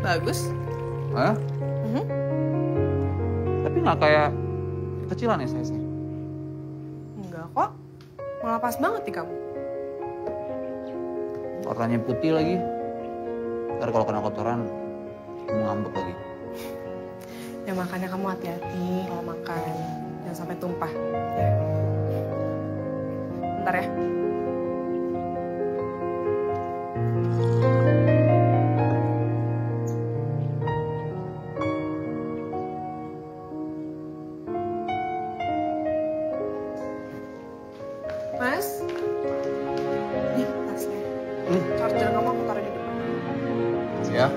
Bagus. Hah? Tapi nggak kayak kecilan ya saya. Enggak kok. Malah pas banget di kamu. Warnanya putih lagi. Ntar kalau kena kotoran, kamu ngambek lagi. Ya makanya kamu hati-hati kalau makan. Jangan sampai tumpah. Bentar ya. Mas? Nih, tasnya. Charger kamu aku taruh di depan. Ya.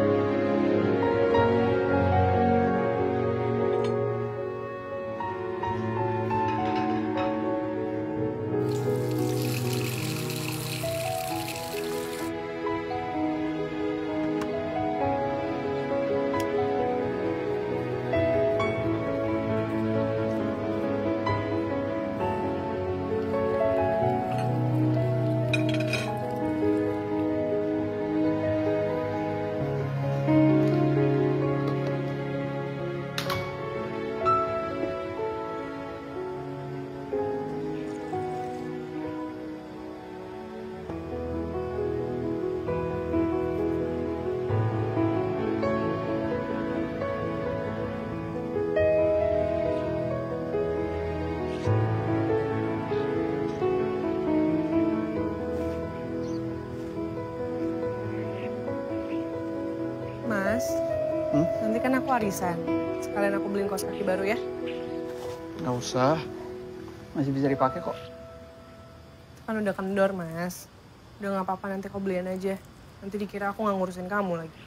Mas, nanti kan aku arisan. Sekalian aku beliin kaos kaki baru ya. Nggak usah. Masih bisa dipakai kok. Kan udah kendor, Mas. Udah nggak apa-apa, nanti kau beliin aja. Nanti dikira aku nggak ngurusin kamu lagi.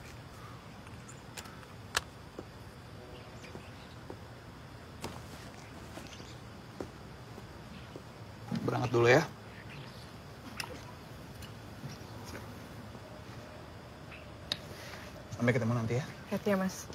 Berangkat dulu ya. Sampai ketemu nanti ya. Hati ya, Mas.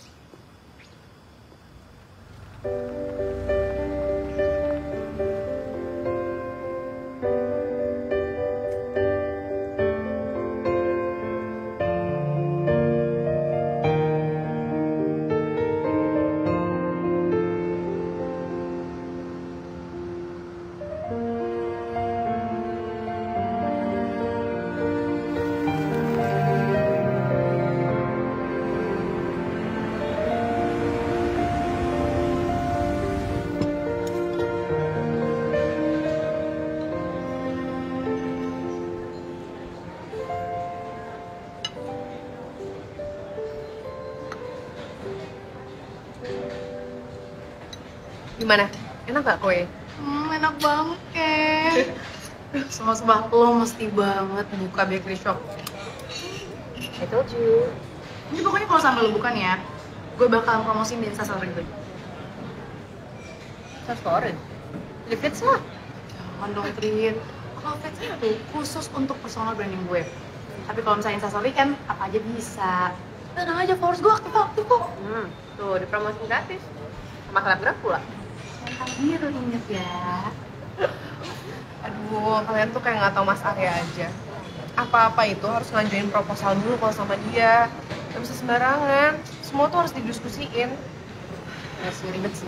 Gimana? Enak gak kue? Enak banget, Kek. Sumpah-sumpah lo mesti banget buka bakery shop. I told you. Ini pokoknya kalau sampai lo bukan ya, gue bakalan promosiin di Instastory gue. Instastory? Di feeds lah. Jangan dong, Trin. Kalau Fatsnya tuh khusus untuk personal branding gue. Tapi kalau misalnya Instastory kan apa aja bisa. Tenang aja, followers gue aktif-aktif kok. Tuh, dipromosiin gratis. Sama selebgram pula. Centang biru inget ya. Aduh, kalian tuh kayak nggak tahu Mas Arya aja. Apa-apa itu harus ngajuin proposal dulu kalau sama dia. Gak bisa sembarangan. Semua tuh harus didiskusiin. Ya sih, ribet sih.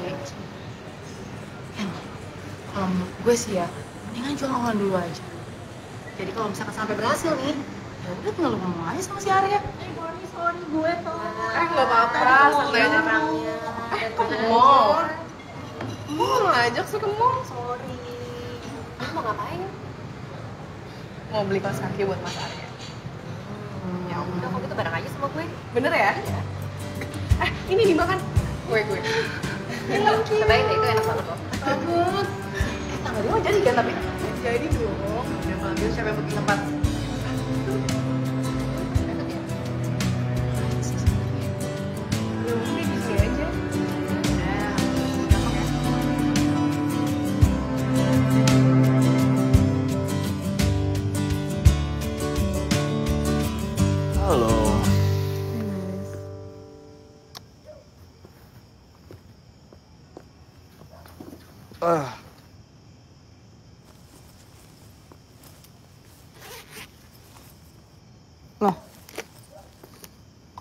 Kalau menurut gue sih ya, mendingan jual awal dulu aja. Jadi kalau misalkan sampai berhasil nih, ya udah tinggal lu ngomong aja sama si Arya. Sorry gue tuh. Nggak apa-apa, santai aja. Ke mall. Mau ngajak sih ke mall. Sorry. Lu mau ngapain? Mau beli kaos kaki buat Mas Arya. Ya udah, kok gitu bareng aja sama gue. Bener ya? Ini dimakan. Gue. Cobain deh, itu enak banget loh. Banget. Tanggal 5 jadi kan tapi? Jadi dong. Udah panggil siapa yang booking tempat? Ya udah di sini aja. Halo.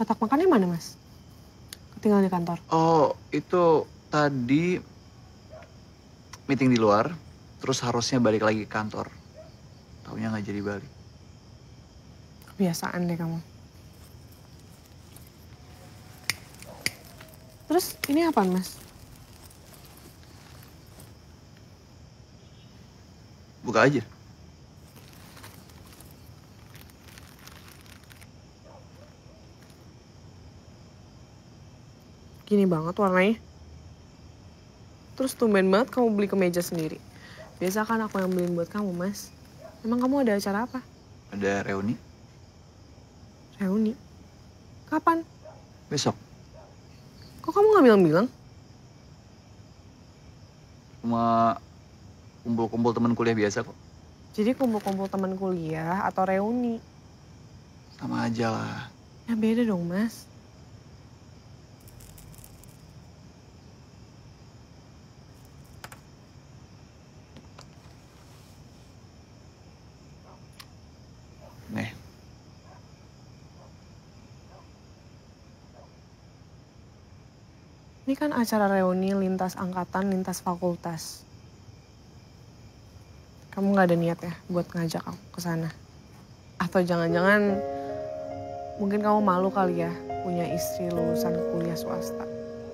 Kotak makannya mana, Mas? Ketinggalan di kantor. Oh, itu tadi meeting di luar, terus harusnya balik lagi ke kantor. Taunya nggak jadi balik. Kebiasaan deh kamu. Terus ini apaan, Mas? Buka aja. Gini banget warnanya. Terus tumben banget kamu beli kemeja sendiri. Biasa kan aku yang beliin buat kamu, Mas. Emang kamu ada acara apa? Ada reuni Reuni? Kapan? besok. Kok kamu nggak bilang-bilang? Cuma kumpul-kumpul teman kuliah biasa kok. Jadi kumpul-kumpul teman kuliah atau reuni? Sama aja lah. Ya beda dong, Mas. Nih. Ini kan acara reuni lintas angkatan, lintas fakultas. Kamu nggak ada niat ya buat ngajak aku ke sana? Atau jangan-jangan mungkin kamu malu kali ya punya istri lulusan kuliah swasta?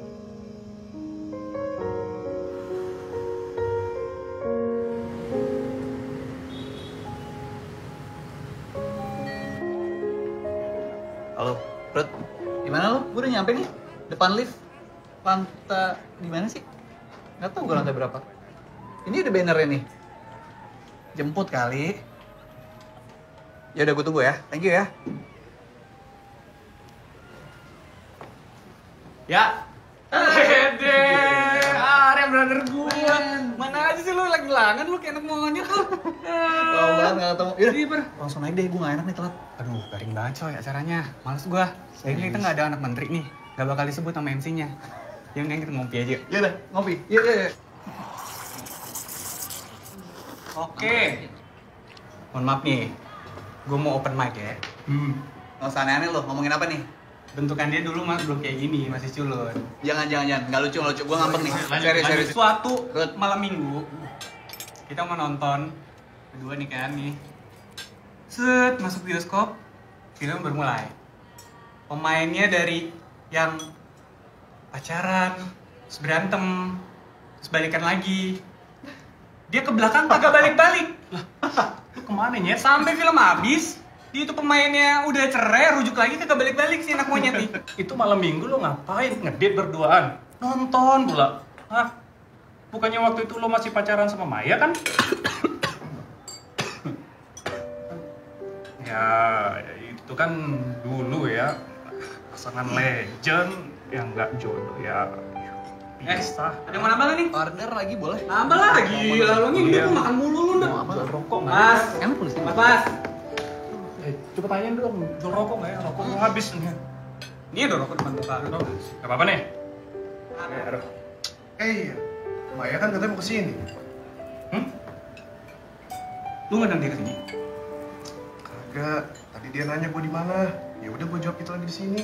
Halo, Rod. Gimana lo? Gue udah nyampe nih. Depan lift. Lantai di mana sih? Nggak tahu gue lantai berapa. Ini udah bannernya nih. Jemput kali. Ya udah gue tunggu ya. Thank you ya. Ya. Hede, Arya brother gue. Mana aja sih lu lagi langan lu kayak anak monyet lu. Lama banget nggak ketemu. Yaudah, Iya, Ber. langsung naik deh. Gue nggak enak nih telat. Aduh, garing banget coy acaranya. Males gua. Kayaknya kita nggak ada anak menteri nih. Gak bakal disebut sama MC-nya. Yang penting kita ngopi aja. Ya udah, ngopi. Iya. Oke. Mohon maaf nih. Gue mau open mic ya. Nggak usah aneh-aneh lo. Ngomongin apa nih? Bentukan dia dulu mas belum kayak gini, masih culun. Jangan. Nggak lucu. Gue ngambek nih. Serius. Suatu Rut. malam minggu, kita mau nonton berdua nih kan nih. Set, masuk bioskop, film bermulai. Pemainnya dari yang pacaran, terus berantem, terus balikan lagi. Dia ke belakang kagak balik-balik. Lah, lu kemana nyet? Sampai film habis, dia itu pemainnya udah cerai, rujuk lagi kagak balik-balik sih anak monyet nih. Itu malam minggu lo ngapain? Ngedate berduaan? Nonton pula? Hah? Bukannya waktu itu lo masih pacaran sama Maya kan? Ya, itu kan dulu ya. Pasangan legend yang nggak jodoh ya. Bisa. Ada yang mau nambah nih? Order lagi boleh? Nambah lagi, lalu ini Iya. lu makan mulu lu Mau apa? Rokok nggak? Mas, Emang tulis di mana? Mas. Coba tanyain dong, jual rokok nggak ya? Rokok mau habis nih. Ini ada rokok depan muka lu. Gak apa-apa nih. Aduh. Iya, Maya kan katanya mau kesini. Lu ngundang dia kesini? Kagak, tadi dia nanya gue di mana. Ya udah gue jawab itu lagi di sini.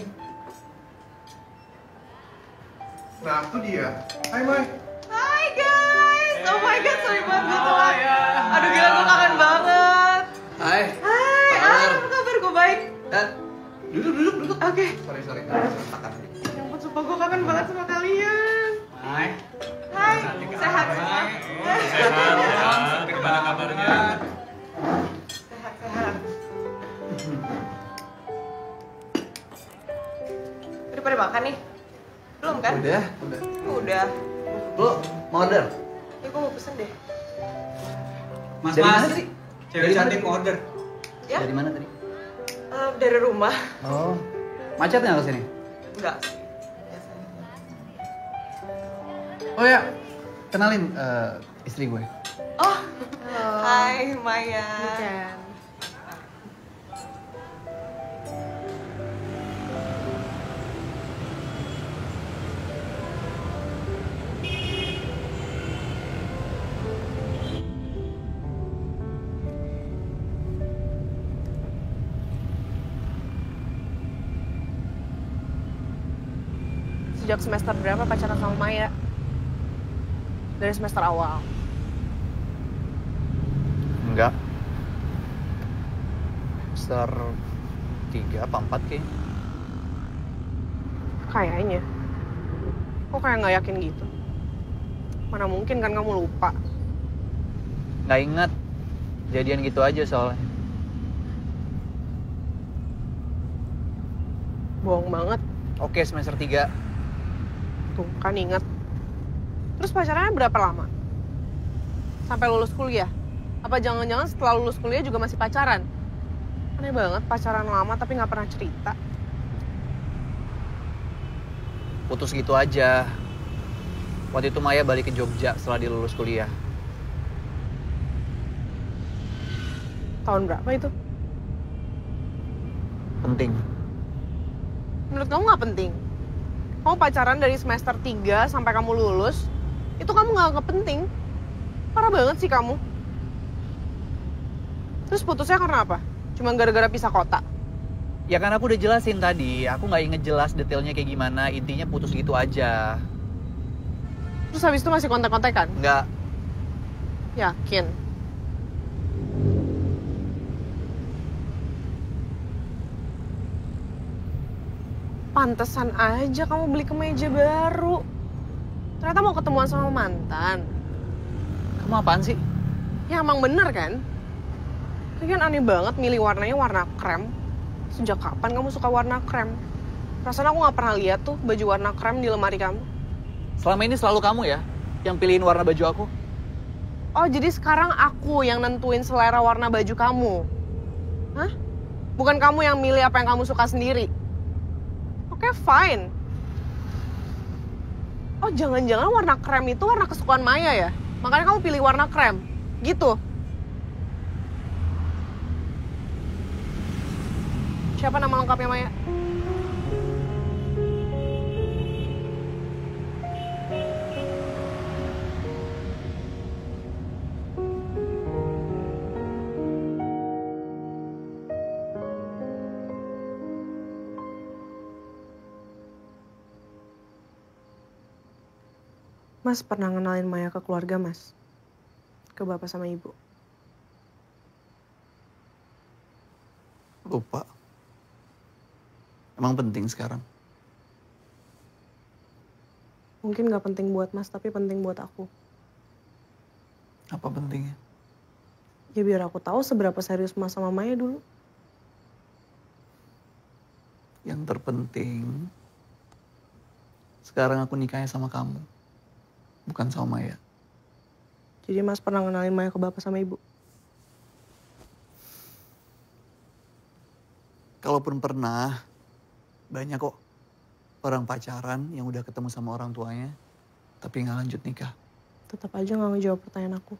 Nah, itu dia. Hai, Mai. Hai guys, oh my god, sorry banget gue telat. Aduh gila, gue kangen banget. Hai. Hai, apa kabar? Gue baik. Duduk. Oke. Sorry. Makan. Ya ampun, sumpah gue kangen banget sama kalian. Hai. Hai, sehat semua. Sehat. Gimana kabarnya? Sehat. Udah pada makan nih? Belum kan? Udah. Udah. Lo mau order? Ya gue mau pesen deh. Mas, Dari mana Mas. tadi? Cewek Dari mana cantik tadi? order. Ya? Dari mana tadi? Dari rumah. Oh. Macet nggak kesini? Enggak. Oh ya, kenalin istri gue. Oh, hai Maya. sejak semester berapa pacaran sama Maya? Dari semester awal. Enggak. Semester 3 apa 4 kayaknya. Kayaknya. Kok kayak nggak yakin gitu? Mana mungkin kan kamu lupa. Nggak ingat. Jadian gitu aja soalnya. Bohong banget. Oke, semester 3. Tuh, kan inget. Terus pacarannya berapa lama? Sampai lulus kuliah? Apa jangan-jangan setelah lulus kuliah juga masih pacaran? Aneh banget, pacaran lama tapi nggak pernah cerita. Putus gitu aja. Waktu itu Maya balik ke Jogja setelah dia lulus kuliah. Tahun berapa itu? Penting. Menurut kamu nggak penting? Kamu pacaran dari semester 3 sampai kamu lulus, itu kamu nggak penting. Parah banget sih kamu. Terus putusnya karena apa? Cuma gara-gara pisah kota? Ya kan aku udah jelasin tadi, aku nggak inget jelas detailnya kayak gimana, intinya putus gitu aja. Terus habis itu masih kontak-kontakan? Nggak. Yakin? Pantesan aja kamu beli kemeja baru. Ternyata mau ketemuan sama mantan. Kamu apaan sih? Ya emang bener kan? Tapi kan aneh banget milih warnanya warna krem. Sejak kapan kamu suka warna krem? Perasaan aku gak pernah lihat tuh baju warna krem di lemari kamu. Selama ini selalu kamu ya yang pilihin warna baju aku? Oh jadi sekarang aku yang nentuin selera warna baju kamu? Hah? Bukan kamu yang milih apa yang kamu suka sendiri? Oke, fine. Oh, jangan-jangan warna krem itu warna kesukaan Maya ya? Makanya kamu pilih warna krem? Gitu? Siapa nama lengkapnya Maya? Mas pernah ngenalin Maya ke keluarga Mas? Ke bapak sama ibu? Lupa. Emang penting sekarang? Mungkin gak penting buat Mas, tapi penting buat aku. Apa pentingnya? Ya biar aku tahu seberapa serius Mas sama Maya dulu. Yang terpenting, sekarang aku nikahnya sama kamu. Bukan sama Maya. Jadi Mas pernah ngenalin Maya ke bapak sama ibu? Kalaupun pernah, banyak kok orang pacaran yang udah ketemu sama orang tuanya, tapi nggak lanjut nikah. Tetap aja gak ngejawab pertanyaan aku.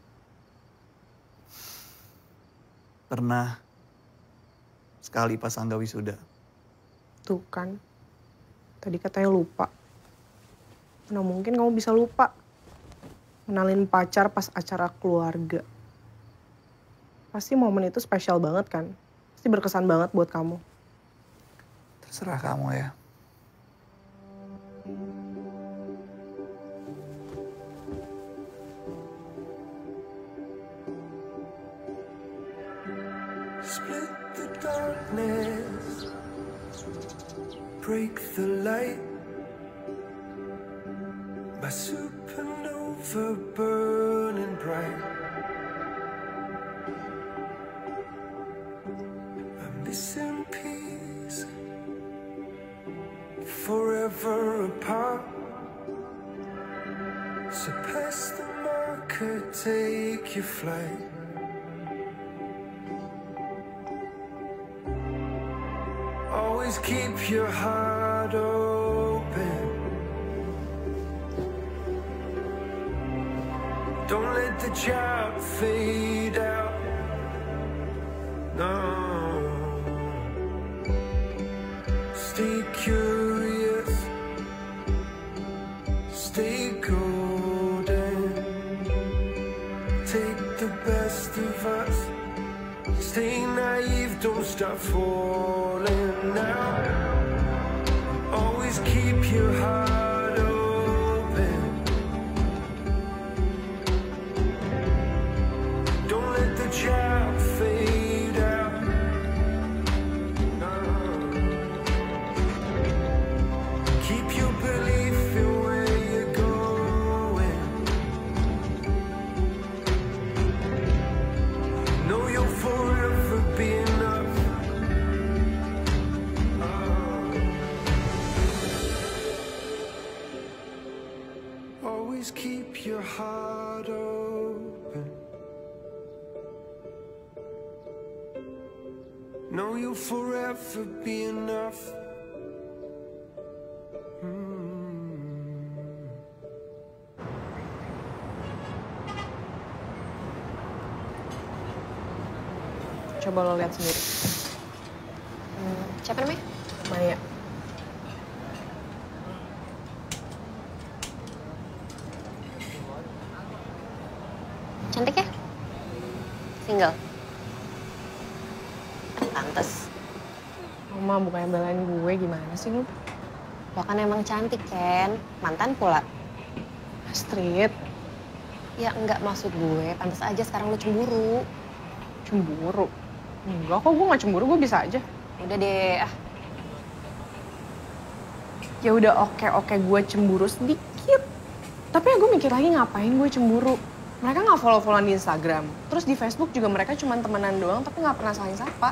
Pernah. Sekali pas Angga wisuda. Tuh kan. Tadi katanya lupa. Mana mungkin kamu bisa lupa. Kenalin pacar pas acara keluarga. Pasti momen itu spesial banget kan? Pasti berkesan banget buat kamu. Terserah kamu ya. Split the darkness, break the light. My supernova burning bright. I'm missing peace, forever apart. Surpass the marker, take your flight. Always keep your heart open. Don't let the job fade out. No. Stay curious. Stay golden. Take the best of us. Stay naive, don't stop falling now. Always keep your heart know you'll forever be enough. Coba lo lihat sendiri. Siapa namanya? Maya. Cantik ya? Single? Pantes. Mama bukannya belain gue, gimana sih lu? Lo kan emang cantik, Ken. Mantan pula. Astrid, Ya enggak, maksud gue, pantas aja sekarang lo cemburu. cemburu. Enggak kok, gue gak cemburu, gue bisa aja. Udah deh, Ya udah oke, gue cemburu sedikit. Tapi ya gue mikir lagi ngapain gue cemburu. Mereka gak follow-followan di Instagram. Terus di Facebook juga mereka cuma temenan doang tapi gak pernah saling sapa.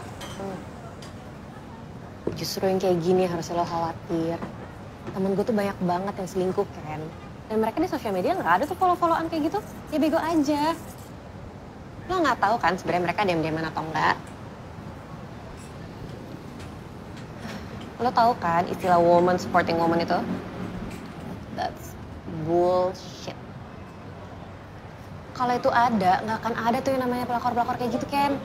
Justru yang kayak gini harusnya lo khawatir. Temen gue tuh banyak banget yang selingkuh, Ken. Dan mereka di sosial media nggak ada tuh follow-followan kayak gitu. Ya bego aja. Lo nggak tahu kan sebenarnya mereka diam-diaman atau enggak. Lo tahu kan istilah woman supporting woman itu? That's bullshit. Kalau itu ada, nggak akan ada tuh yang namanya pelakor-pelakor kayak gitu, Ken.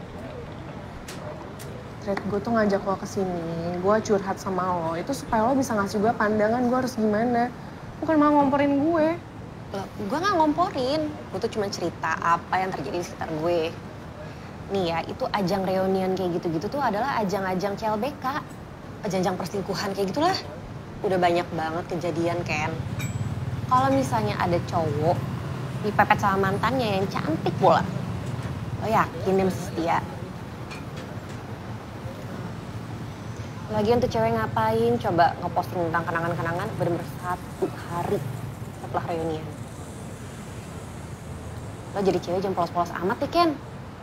Tret, gue tuh ngajak lo kesini, gue curhat sama lo. Itu supaya lo bisa ngasih gue pandangan gue harus gimana. Bukan malah ngomporin gue. Loh, gue nggak ngomporin. Gue tuh cuma cerita apa yang terjadi di sekitar gue. Nih ya, itu ajang reunian kayak gitu-gitu tuh adalah ajang-ajang CLBK. Ajang-ajang perselingkuhan kayak gitulah. Udah banyak banget kejadian, Ken. Kalau misalnya ada cowok dipepet sama mantannya yang cantik pula, lo yakin dia masih setia? Lagian tuh cewek ngapain coba ngeposting tentang kenangan-kenangan bener-bener 1 hari setelah reunian. Lo jadi cewek jangan polos-polos amat ya, Ken.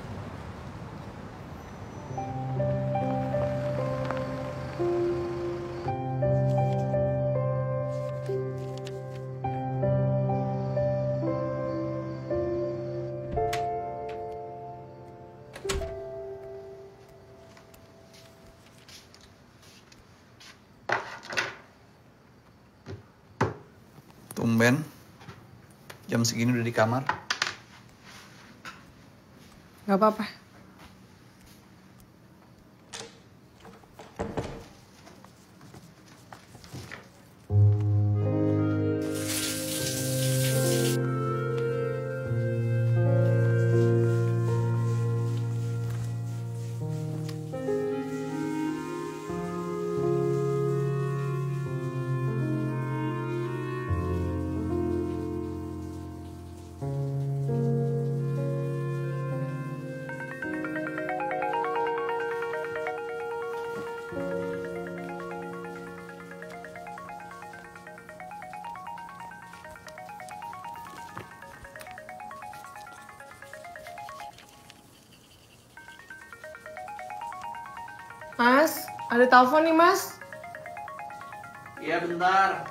Tumben, jam segini udah di kamar. Gak apa-apa. Mas, ada telepon nih, Mas. Iya, bentar.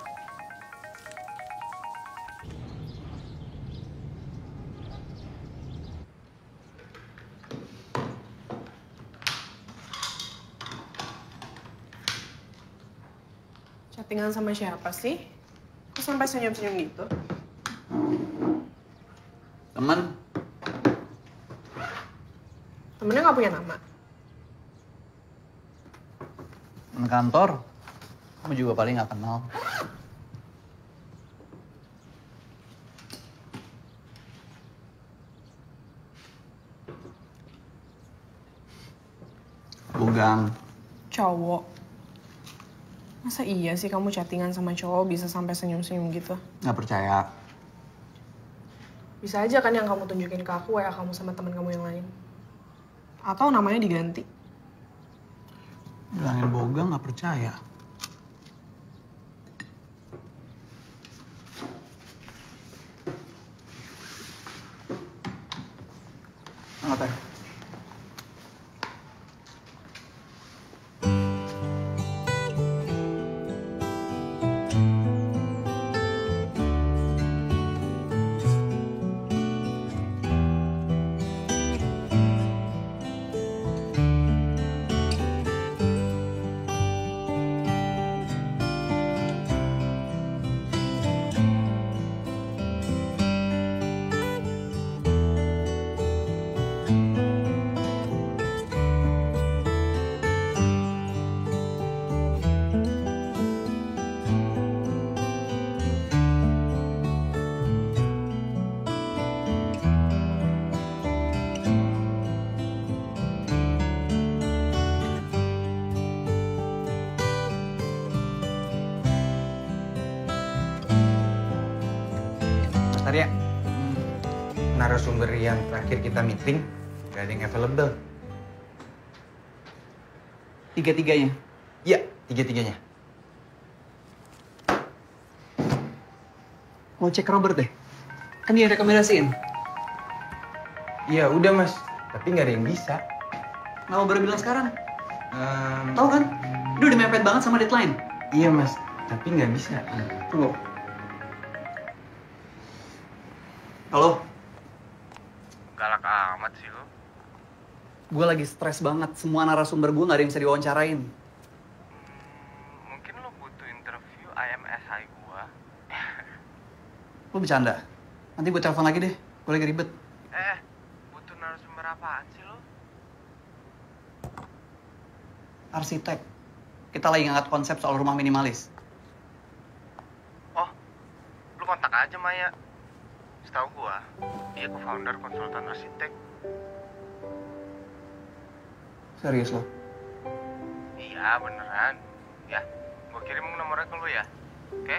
Chattingan sama siapa sih? Kok sampai senyum-senyum gitu? Temen, Temennya gak punya nama? temen kantor, kamu juga paling gak kenal. Bugang. Cowok. Masa iya sih kamu chattingan sama cowok bisa sampai senyum-senyum gitu? Gak percaya. Bisa aja kan yang kamu tunjukin ke aku ya kamu sama teman kamu yang lain. Atau namanya diganti. Bilangin bogang gak percaya. Angkat teh. Arya, narasumber yang terakhir kita meeting gak ada yang available. Tiga-tiganya? Iya, tiga-tiganya. Mau cek Robert deh, kan dia rekomendasiin. Iya udah mas, tapi nggak ada yang bisa. Nggak baru bilang sekarang? Tahu kan? Dia udah mepet banget sama deadline. Iya mas, tapi nggak bisa. Tunggu. Halo? Galak amat sih lo. Gue lagi stres banget. Semua narasumber gue nggak ada yang bisa diwawancarain. Mungkin lo butuh interview IMSI gua. Lo bercanda? Nanti gue telepon lagi deh. Gue lagi ribet. Butuh narasumber apaan sih lo? Arsitek. Kita lagi ngangkat konsep soal rumah minimalis. Oh, lo kontak aja Maya. Setahu gua, dia co-founder konsultan arsitek. Serius lo? Iya, beneran. Ya, gua kirim nomornya ke lo ya. Oke?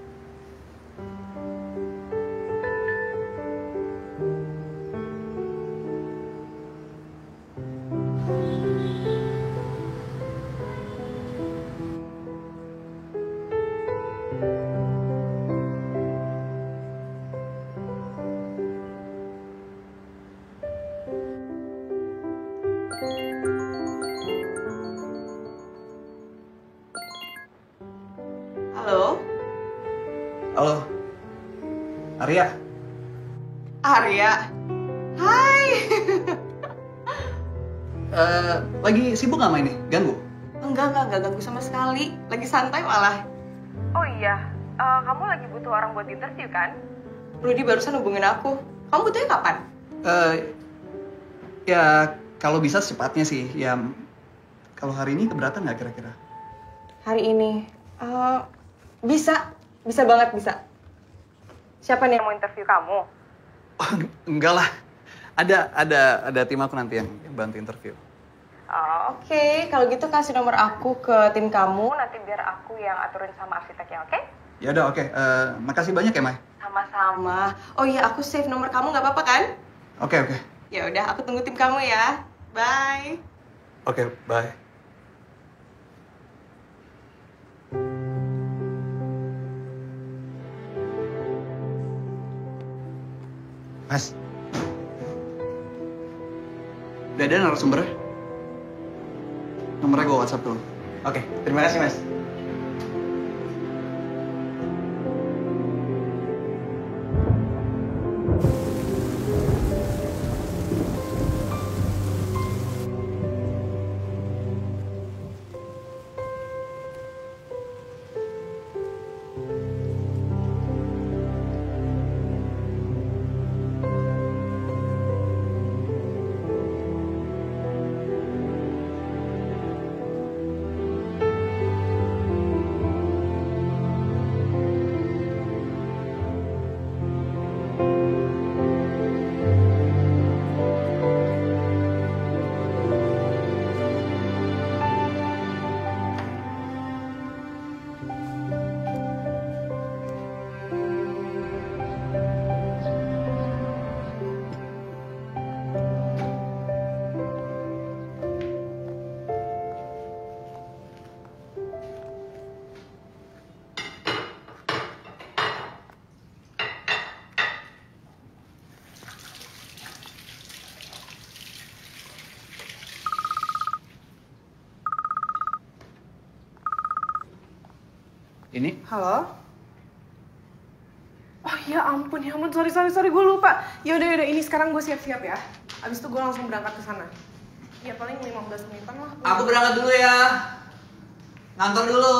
Halo? Halo? Arya? Arya? Hai! Lagi sibuk nggak main nih? Ganggu? Enggak ganggu sama sekali. Lagi santai malah. Oh iya, kamu lagi butuh orang buat interview kan? Rudy barusan hubungin aku. Kamu butuhnya kapan? Ya kalau bisa secepatnya sih. Ya kalau hari ini keberatan nggak kira-kira? Hari ini? Bisa banget bisa. Siapa nih yang mau interview kamu? Enggak lah. Ada tim aku nanti yang bantu interview. Oke, kalau gitu kasih nomor aku ke tim kamu, nanti biar aku yang aturin sama arsiteknya, oke? Ya udah oke. Makasih banyak ya Mai. Sama-sama. Oh iya, aku save nomor kamu nggak apa-apa kan? Oke. Ya udah, aku tunggu tim kamu ya. Bye. Oke, bye. Mas. Udah ada narasumbernya? Nomornya gue WhatsApp dulu. Oke, terima kasih Mas. Ini? Halo? Oh ya ampun, sorry, gue lupa. Yaudah, ini sekarang gue siap-siap ya. Abis itu gue langsung berangkat ke sana. Ya paling 15 menitan lah. Aku berangkat dulu ya. Ngantor dulu.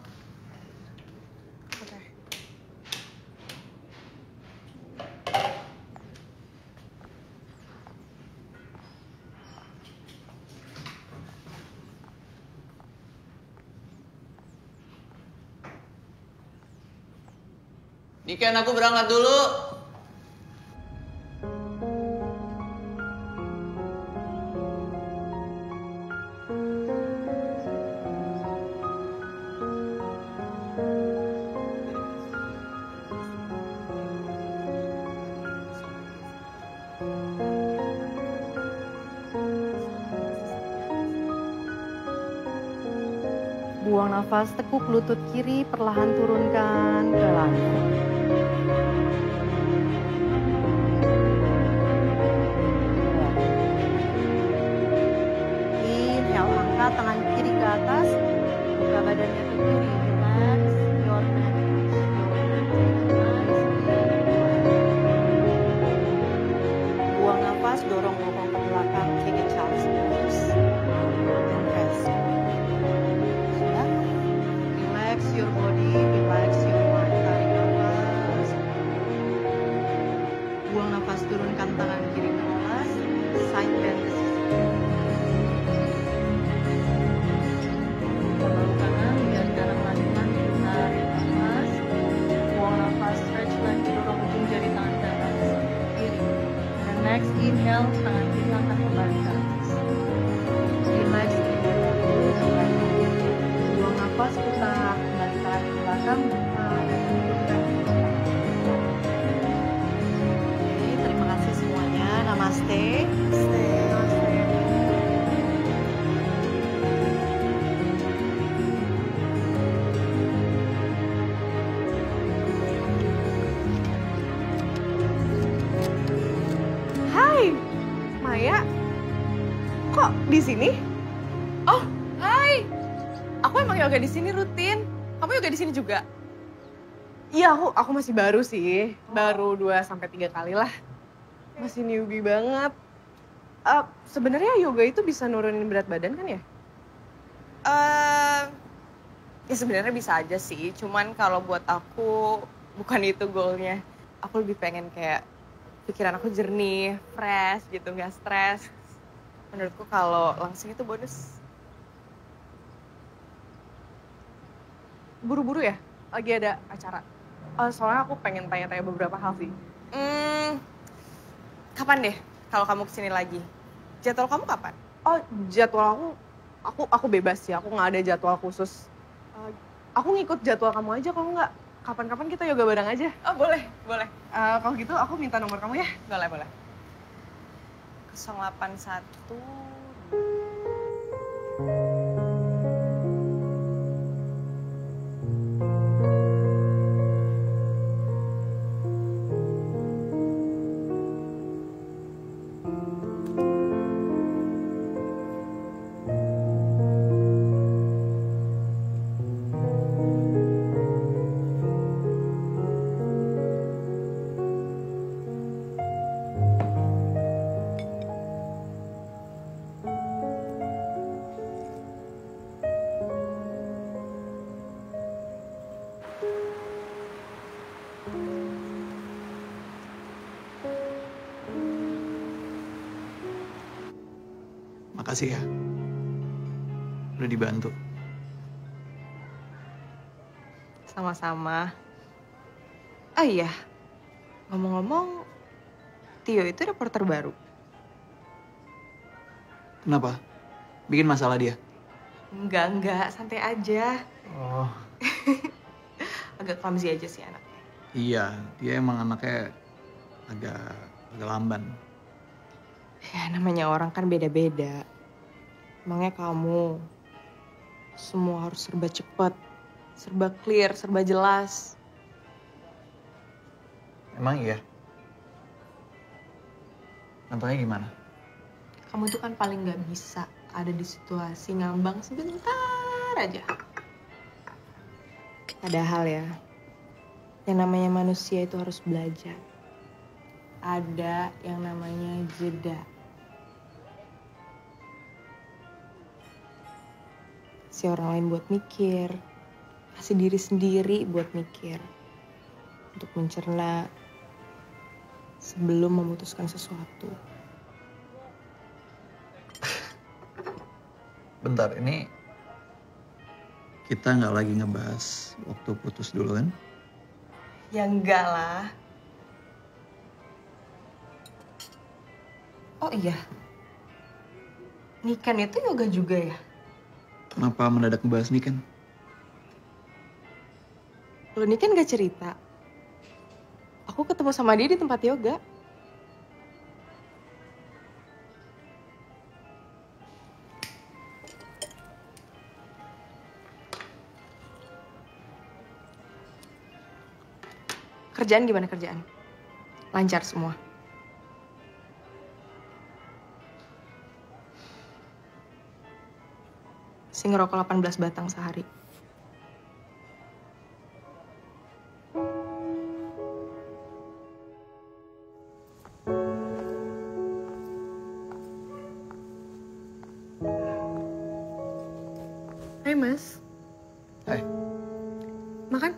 Oke. Niken, aku berangkat dulu. Buang nafas, tekuk lutut kiri, perlahan turunkan ke lantai. Inhale, angkat tangan kiri ke atas, buka badannya ke kiri, relax your neck. Buang nafas, dorong bokong ke belakang, take a child's pose. And rest. Sudah? Relax your body, relax your mind. Tarik nafas. Buang nafas, turunkan tangan kiri ke atas. Side bend ke sisi. Lalu kanan, biarkan pelan-pelan. Tarik nafas. Buang nafas, stretch lagi, dorong ujung jari tangan kanan ke kiri. Dan next, inhale, tangan kiri angkat kembali ke atas. Relax, buang nafas, putar kembali tarik ke belakang. Oke, terima kasih semuanya. Namaste. Hai, Maya. Kok di sini? Oh, hai. Aku emang yoga di sini rutin. Kamu yoga di sini juga? Iya, aku masih baru sih. Baru 2-3 kali lah. Masih newbie banget. Sebenarnya yoga itu bisa nurunin berat badan kan ya? Ya sebenarnya bisa aja sih. Cuman kalau buat aku bukan itu goalnya. Aku lebih pengen kayak pikiran aku jernih, fresh gitu, nggak stres. Menurutku kalau langsung itu bonus. Buru-buru ya? Lagi ada acara. Soalnya aku pengen tanya-tanya beberapa hal sih. Kapan deh kalau kamu kesini lagi? Jadwal kamu kapan? Oh, jadwal aku bebas sih. Aku nggak ada jadwal khusus. Aku ngikut jadwal kamu aja kalau nggak. Kapan-kapan kita yoga bareng aja. Oh, boleh, boleh. Kalau gitu aku minta nomor kamu ya. Boleh, boleh. 081. Makasih ya. Udah dibantu. Sama-sama. Oh iya, ngomong-ngomong, Tio itu reporter baru. Kenapa? Bikin masalah dia? Enggak, santai aja. Oh. Agak clumsy aja sih anaknya. Iya, dia emang anaknya agak lamban. Ya namanya orang kan beda-beda. Emangnya kamu semua harus serba cepat, serba clear, serba jelas. Emang iya? Contohnya gimana? Kamu tuh kan paling gak bisa ada di situasi ngambang sebentar aja. Padahal ya, yang namanya manusia itu harus belajar. Ada yang namanya jeda. Si orang lain buat mikir, kasih diri sendiri buat mikir. Untuk mencerna sebelum memutuskan sesuatu. Bentar, ini kita nggak lagi ngebahas waktu putus dulu kan? Ya enggak lah. Oh iya, Niken itu yoga juga ya? Kenapa mendadak ngebahas Niken? Lo Niken gak cerita. Aku ketemu sama dia di tempat yoga. Kerjaan gimana kerjaan? Lancar semua? Si ngerokok 18 batang sehari. Hai Mas. Hai. Makan?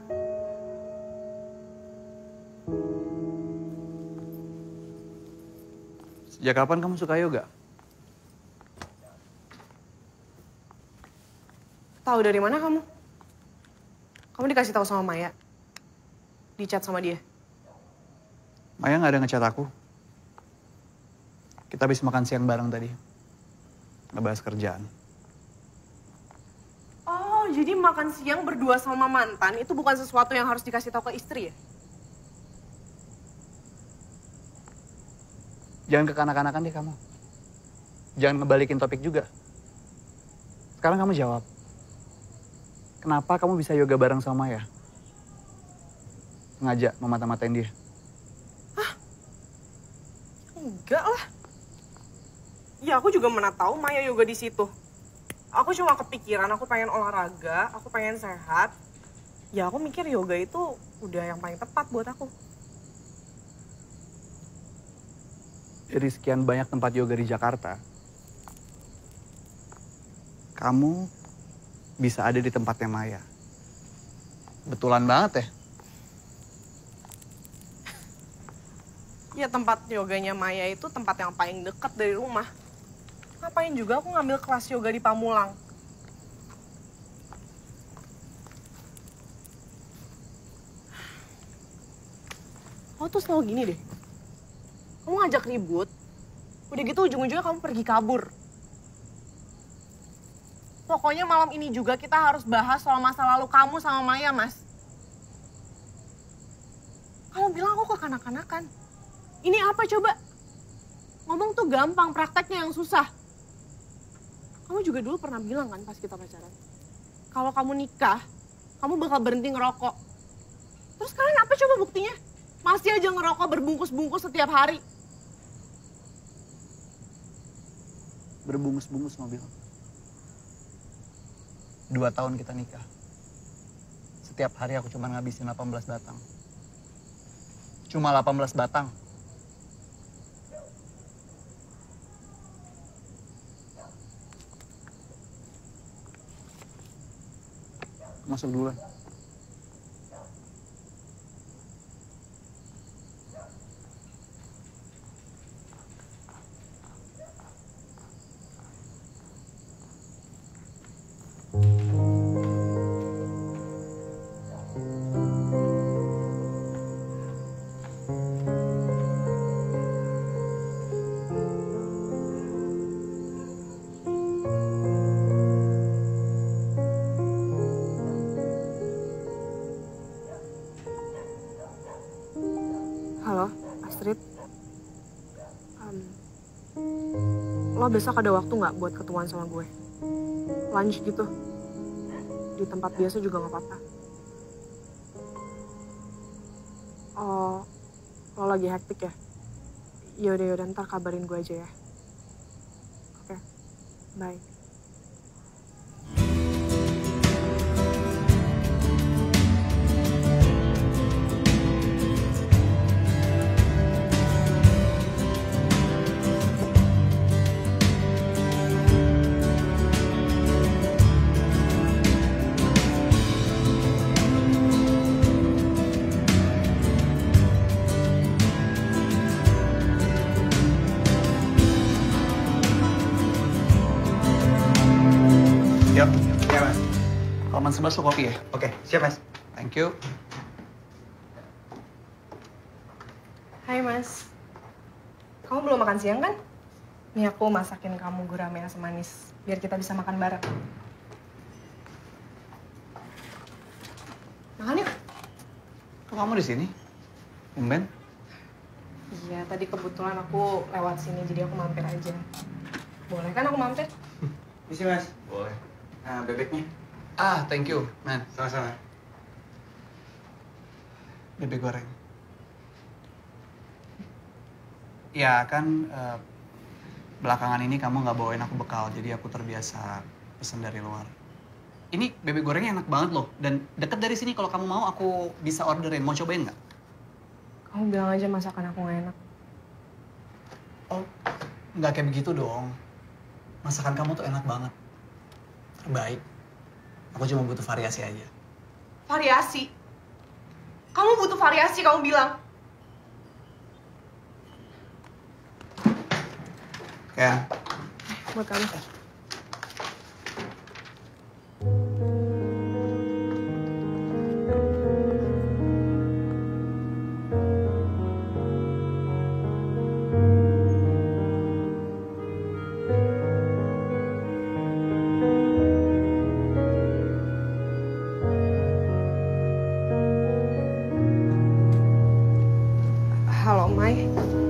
Sejak kapan kamu suka yoga? Tahu dari mana kamu? Kamu dikasih tahu sama Maya? Di chat sama dia? Maya nggak ada ngechat aku. Kita habis makan siang bareng tadi. Ngebahas kerjaan. Oh, jadi makan siang berdua sama mantan itu bukan sesuatu yang harus dikasih tahu ke istri ya? Jangan kekanak-kanakan deh kamu. Jangan ngebalikin topik juga. Sekarang kamu jawab. Kenapa kamu bisa yoga bareng sama Maya? Sengaja memata-matain dia. Enggak lah. Ya aku juga mana tahu Maya yoga di situ. Aku cuma kepikiran aku pengen olahraga, aku pengen sehat. Ya aku mikir yoga itu udah yang paling tepat buat aku. Dari sekian banyak tempat yoga di Jakarta, kamu bisa ada di tempatnya Maya. Betulan banget ya. Ya tempat yoganya Maya itu tempat yang paling dekat dari rumah. Ngapain juga aku ngambil kelas yoga di Pamulang? Kamu tuh selalu gini deh. Kamu ngajak ribut, udah gitu ujung-ujungnya kamu pergi kabur. Pokoknya malam ini juga kita harus bahas soal masa lalu kamu sama Maya, Mas. Kamu bilang aku kekanak-kanakan. Ini apa coba? Ngomong tuh gampang, prakteknya yang susah. Kamu juga dulu pernah bilang kan pas kita pacaran, kalau kamu nikah, kamu bakal berhenti ngerokok. Terus kalian apa coba buktinya? Masih aja ngerokok berbungkus-bungkus setiap hari. Berbungkus-bungkus mobil. 2 tahun kita nikah. Setiap hari aku cuma ngabisin 18 batang. Cuma 18 batang. Masuk duluan. Halo, Astrid. Lo besok ada waktu nggak buat ketemuan sama gue? Lunch gitu. Di tempat biasa juga nggak apa-apa. Oh, lo lagi hektik ya? Yaudah, ntar kabarin gue aja ya. Oke, bye. Yuk. Ya, Mas. Halaman 11 lo kopi ya? Oke, siap Mas. Thank you. Hai Mas. Kamu belum makan siang kan? Nih aku masakin kamu gurame asam manis. Biar kita bisa makan bareng. Makan yuk. Kok kamu di sini? Tumben? Iya, tadi kebetulan aku lewat sini jadi aku mampir aja. Boleh kan aku mampir? Misi Mas. Boleh. Nah, bebeknya. Ah, thank you, man. Sama-sama. Bebek goreng. Ya kan belakangan ini kamu nggak bawain aku bekal, jadi aku terbiasa pesen dari luar. Ini bebek gorengnya enak banget loh, dan deket dari sini kalau kamu mau aku bisa orderin. Mau cobain nggak? Kamu bilang aja masakan aku nggak enak. Oh, nggak kayak begitu dong. Masakan kamu tuh enak banget. Terbaik. Aku cuma butuh variasi aja. Variasi? Kamu butuh variasi, kamu bilang. Kayak Buat kamu. Halo, Mai.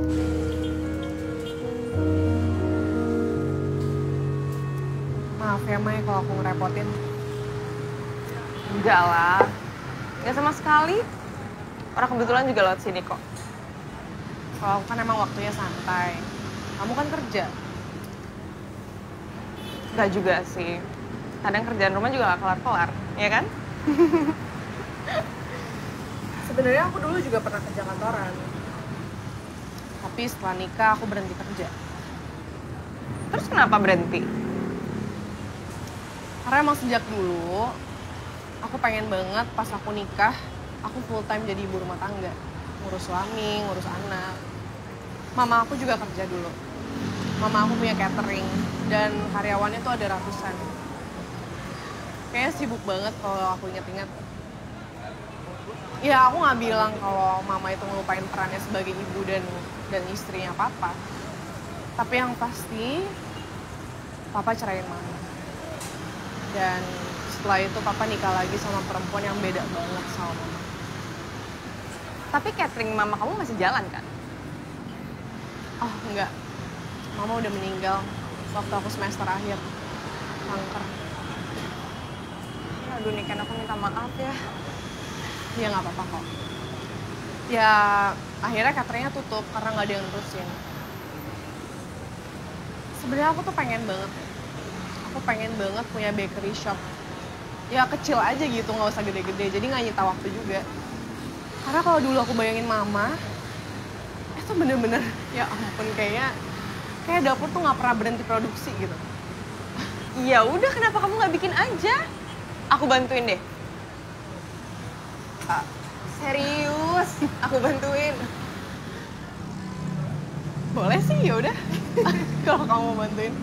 Maaf ya, Mai, kalau aku ngerepotin. Enggak lah. Enggak sama sekali. Orang kebetulan juga lewat sini kok. Kalau aku kan emang waktunya santai. Kamu kan kerja. Enggak juga sih. Kadang kerjaan rumah juga gak kelar-kelar, ya kan? Sebenarnya aku dulu juga pernah kerja kantoran. Tapi setelah nikah aku berhenti kerja. Terus kenapa berhenti? Karena emang sejak dulu aku pengen banget pas aku nikah aku full time jadi ibu rumah tangga. Ngurus suami, ngurus anak. Mama aku juga kerja dulu. Mama aku punya catering dan karyawannya tuh ada ratusan. Kayaknya sibuk banget kalau aku inget-inget. Ya aku nggak bilang kalau mama itu ngelupain perannya sebagai ibu dan istrinya papa. Tapi yang pasti papa ceraiin mama. Dan setelah itu papa nikah lagi sama perempuan yang beda banget sama mama. Tapi catering mama kamu masih jalan kan? Oh enggak, mama udah meninggal waktu aku semester akhir. Kanker. Aduh nih kan aku minta maaf ya. Ya nggak apa-apa kok. Ya akhirnya cateringnya tutup karena nggak ada yang nerusin. Sebenarnya aku tuh pengen banget. Aku pengen banget punya bakery shop. Ya kecil aja gitu, nggak usah gede-gede. Jadi nggak nyita waktu juga. Karena kalau dulu aku bayangin mama, itu bener-bener ya ampun kayak dapur tuh nggak pernah berhenti produksi gitu. Ya udah kenapa kamu nggak bikin aja? Aku bantuin deh. Serius, aku bantuin. Boleh sih, ya udah. Kalau kamu mau bantuin.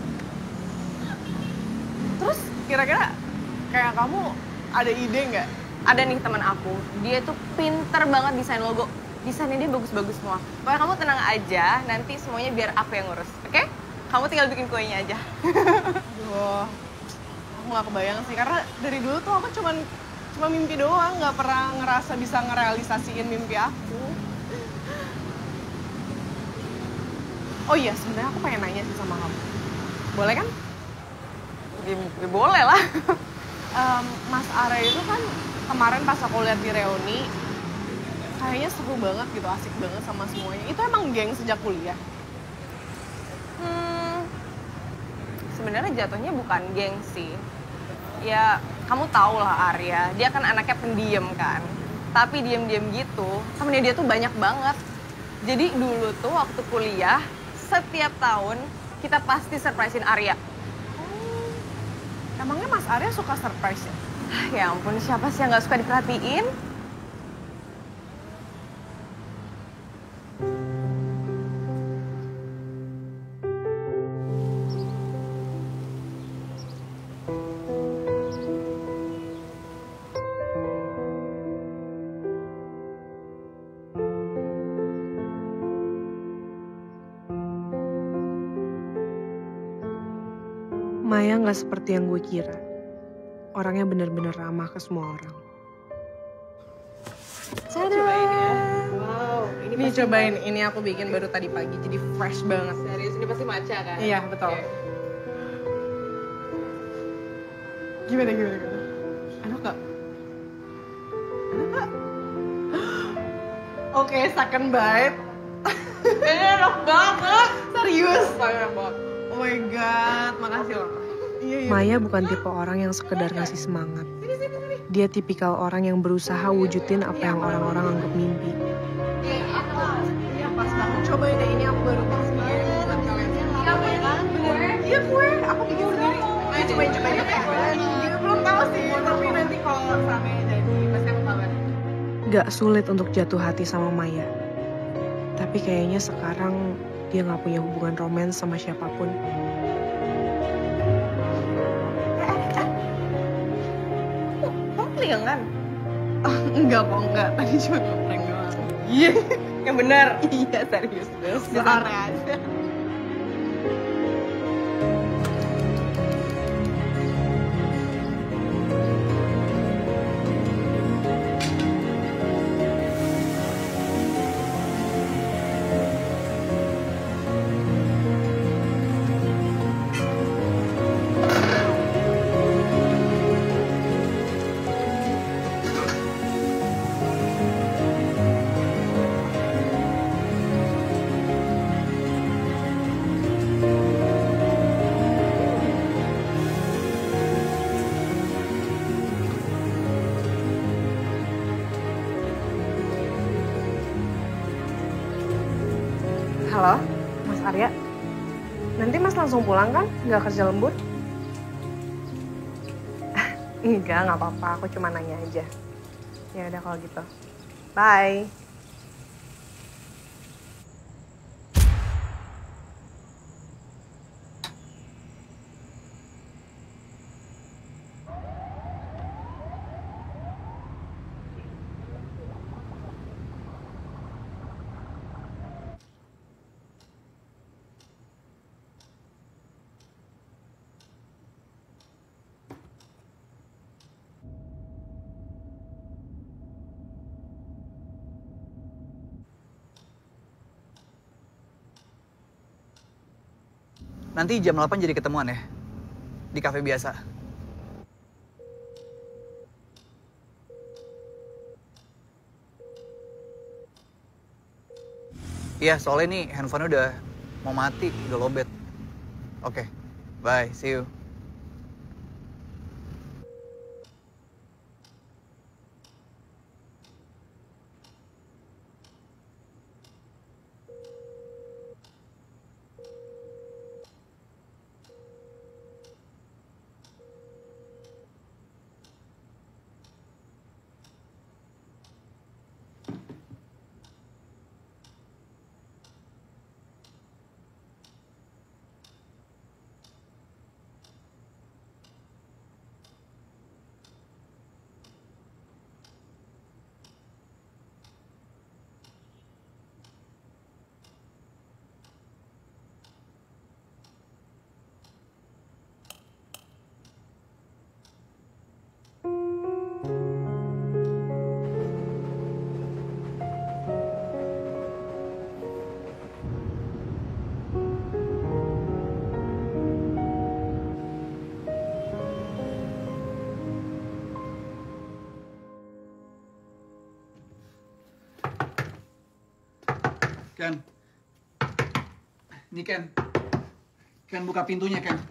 Terus kira-kira kayak kamu ada ide nggak? Ada nih teman aku, dia tuh pinter banget desain logo. Desainnya dia bagus-bagus semua. Pokoknya kamu tenang aja, nanti semuanya biar aku yang ngurus, oke? Kamu tinggal bikin kuenya aja. Aduh, aku nggak kebayang sih, karena dari dulu tuh aku cuma mimpi doang, nggak pernah ngerasa bisa ngerealisasiin mimpi aku. Oh iya, sebenarnya aku pengen nanya sih sama kamu. Boleh kan? Ya, boleh lah. Mas Are itu kan kemarin pas aku lihat di reuni, kayaknya seru banget gitu, asik banget sama semuanya. Itu emang geng sejak kuliah? Sebenarnya jatuhnya bukan geng sih. Ya, kamu tau lah Arya, dia kan anaknya pendiam kan. Tapi diam-diam gitu, temennya dia tuh banyak banget. Jadi dulu tuh waktu kuliah, setiap tahun kita pasti surprisein Arya. Emangnya Mas Arya suka surprise ya? Ya ampun, siapa sih yang gak suka diperhatiin? Maya nggak seperti yang gue kira. Orangnya bener-bener ramah ke semua orang. Cobain ya. Wow, Ini cobain, ini aku bikin baru tadi pagi, jadi fresh banget. Serius, ini pasti matcha kan? Iya, betul. Okay. Gimana? Enak gak? Enak gak? Oke, second bite. enak banget. Serius. Enak banget. Oh my god, makasih loh. Iya. Maya bukan tipe orang yang sekedar ngasih semangat. Dia tipikal orang yang berusaha wujudin apa yang orang-orang anggap mimpi. Iya pas banget. Cobain deh, ini aku baru bikin sendiri buat kalian. Iya kan? Iya kue, aku bikin sendiri. Ayo cobain ya. Gitu belum tahu sih, tapi nanti kalau sampai jadi pasti aku kabarin. Gak sulit untuk jatuh hati sama Maya. Tapi kayaknya sekarang dia gak punya hubungan romans sama siapapun. Kamu pegangan? Oh, enggak kok, enggak. Tadi cuma ngeprank doang. Iya, yang benar. Iya, serius. Besar aja. Halo, Mas Arya. Nanti Mas langsung pulang kan? Nggak kerja lembur? Enggak, nggak apa-apa. Aku cuma nanya aja. Ya udah kalau gitu. Bye. Nanti jam 8 jadi ketemuan ya? Di kafe biasa. Iya, soalnya nih handphone udah mau mati, udah lowbat. Oke, bye, see you. Ken. Ini Ken. Ken, buka pintunya, Ken.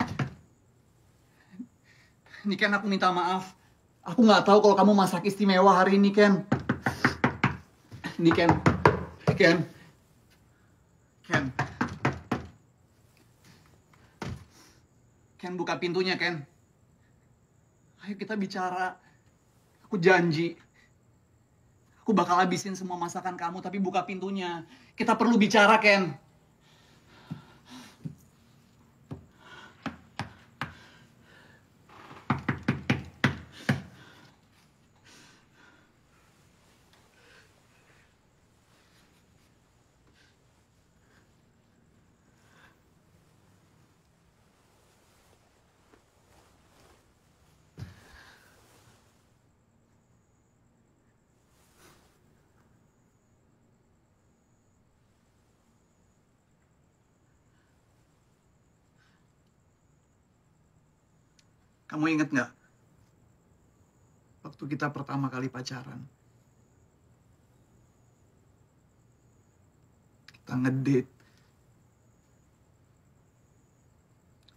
Ini Ken, aku minta maaf. Aku nggak tahu kalau kamu masak istimewa hari ini, Ken. Ini Ken. Ken. Ken. Ken, buka pintunya, Ken. Ayo kita bicara. Aku janji. Aku bakal habisin semua masakan kamu, tapi buka pintunya. Kita perlu bicara, Ken. Kamu inget nggak? Waktu kita pertama kali pacaran. Kita ngedate.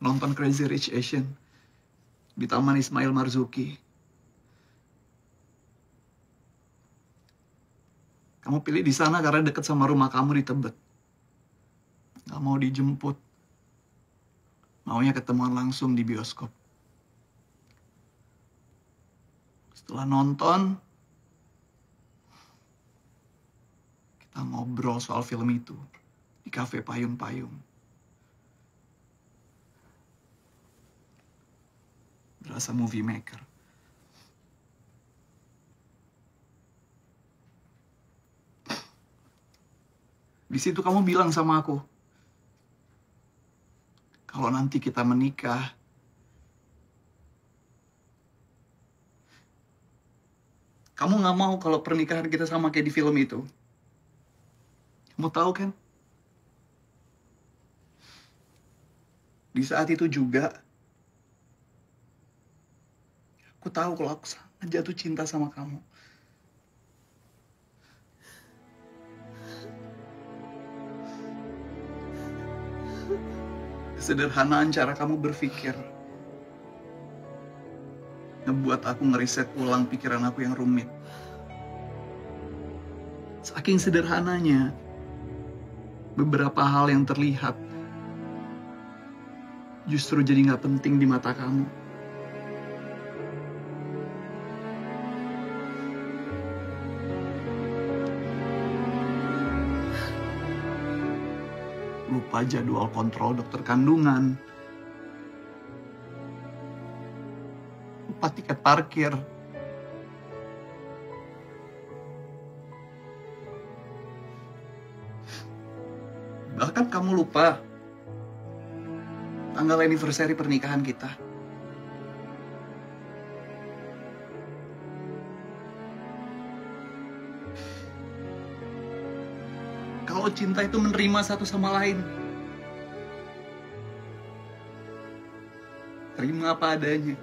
nonton Crazy Rich Asian di Taman Ismail Marzuki. Kamu pilih di sana karena deket sama rumah kamu di Tebet. Gak mau dijemput. Maunya ketemuan langsung di bioskop. Setelah nonton, kita ngobrol soal film itu di kafe payung-payung. Berasa movie maker. Di situ kamu bilang sama aku, kalau nanti kita menikah, kamu gak mau kalau pernikahan kita sama kayak di film itu. Kamu tahu kan? Di saat itu juga, aku tahu kalau aku sangat jatuh cinta sama kamu. Kesederhanaan cara kamu berpikir ngebuat aku ngeriset ulang pikiran aku yang rumit. Saking sederhananya, beberapa hal yang terlihat justru jadi gak penting di mata kamu. Lupa jadwal kontrol dokter kandungan. Lupa tiket parkir. Bahkan kamu lupa tanggal anniversary pernikahan kita. Kalau cinta itu menerima satu sama lain. Terima apa adanya.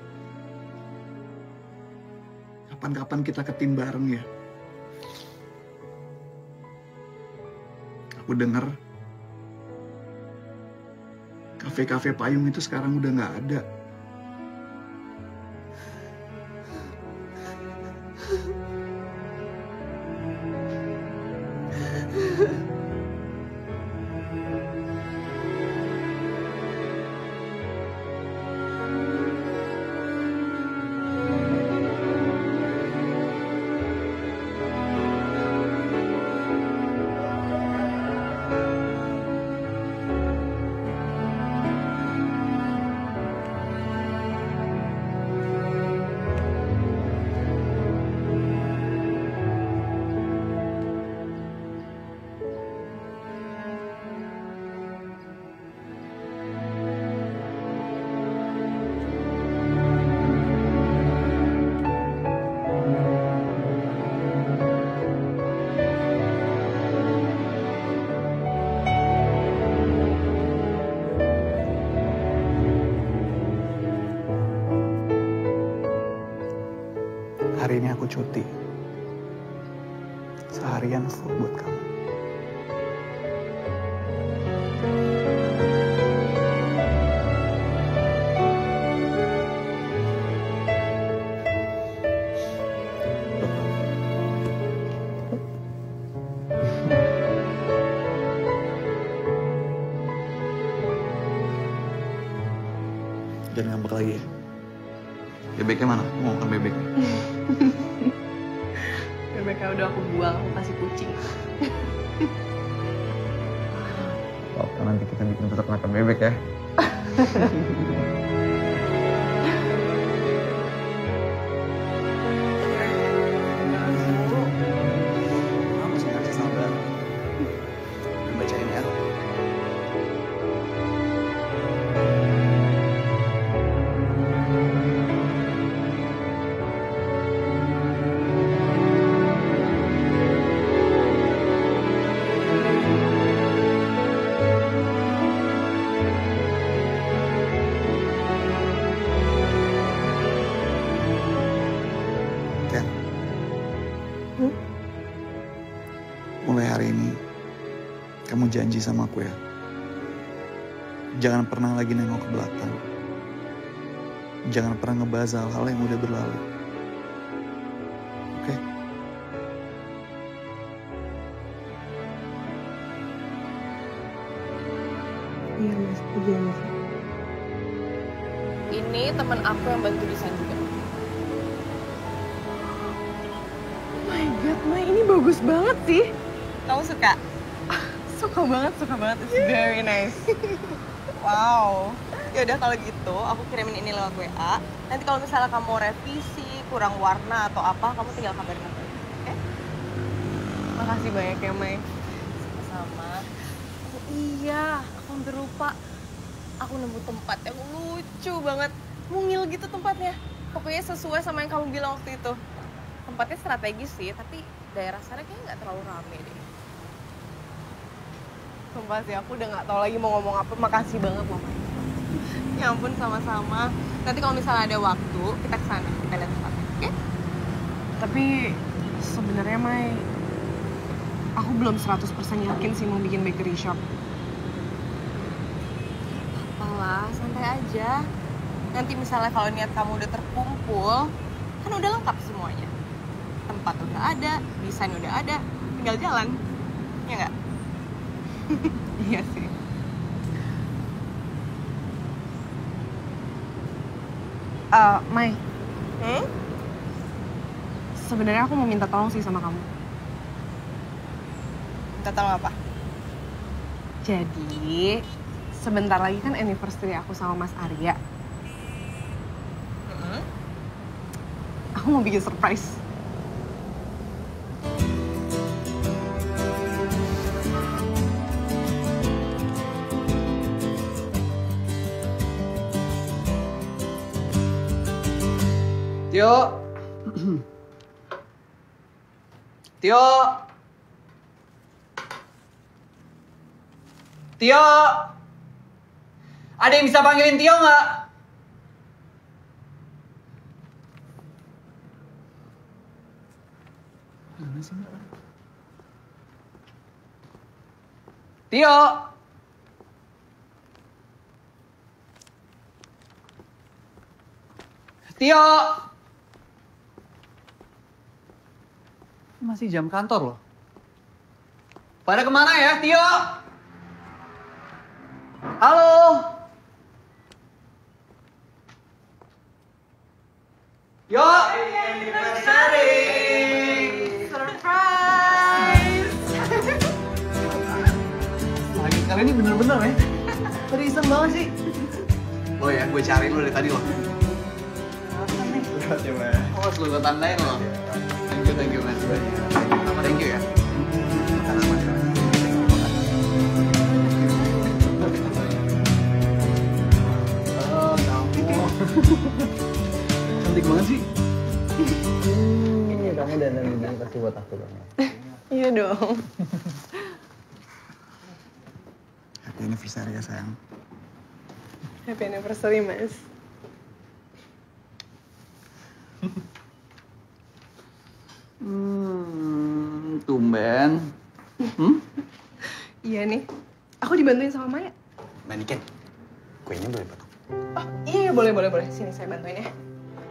Kapan-kapan kita ke tim bareng ya. Aku dengar kafe-kafe payung itu sekarang udah nggak ada. Hari ini aku cuti. Seharian full buat kamu. Jangan ngambek lagi ya. Bebeknya mana? Mau makan bebek? Bebeknya udah aku buang, aku kasih kucing. Waktu nanti kita bikin tetap makan bebek ya. Masih ngasih sabar. Bacain ya. Mulai hari ini, kamu janji sama aku ya. Jangan pernah lagi nengok ke belakang. Jangan pernah ngebahas hal-hal yang udah berlalu. Oke? Iya mas, aku janji. Ini teman aku yang bantu desain juga. Oh my god, Mai, ini bagus banget sih. Kamu suka? Suka banget, it's very nice. Wow. Ya udah kalau gitu, aku kirimin ini lewat WA. Nanti kalau misalnya kamu mau revisi, kurang warna atau apa, kamu tinggal kabarin aku. Oke? Makasih banyak ya, Mai. Sama. Oh iya, aku hampir lupa. Aku nemu tempat yang lucu banget. Mungil gitu tempatnya. Pokoknya sesuai sama yang kamu bilang waktu itu. Tempatnya strategis sih, tapi daerah sana kayaknya nggak terlalu rame deh. Sumpah sih, aku udah gak tahu lagi mau ngomong apa. Makasih banget loh, Mai. Ya ampun, sama-sama. Nanti kalau misalnya ada waktu, kita kesana. Kita lihat tempatnya, oke? Tapi sebenarnya, Mai, aku belum 100% yakin sih mau bikin bakery shop. Apalah, santai aja. Nanti misalnya kalau niat kamu udah terkumpul, kan udah lengkap semuanya. Tempat udah ada, desain udah ada, tinggal jalan. Ya nggak? Iya sih. Mai. Sebenarnya aku mau minta tolong sih sama kamu. Minta tolong apa? Jadi, sebentar lagi kan anniversary aku sama Mas Arya. Aku mau bikin surprise. Tio. Tio. Tio. Ada yang bisa panggilin Tio nggak? Mana sih, Mbak? Tio. Tio. Masih jam kantor loh. Pada kemana ya, Tio? Halo? Yo! Anniversary! Surprise! Lagi kali ini bener-bener ya. Tadi iseng banget sih. Oh ya, gue cariin lo dari tadi loh. Oh, selalu gue tandain loh. Thank you, Mas. Thank you ya. Oh, kamu. Cantik banget sih. Kamu dandan ini pasti buat aku banget. Iya dong. Happy anniversary ya, sayang. Happy anniversary, Mas. Tumben. Iya nih. Aku dibantuin sama Maya. Manikin. Kuenya boleh potong. Oh, iya boleh. Sini saya bantuin ya.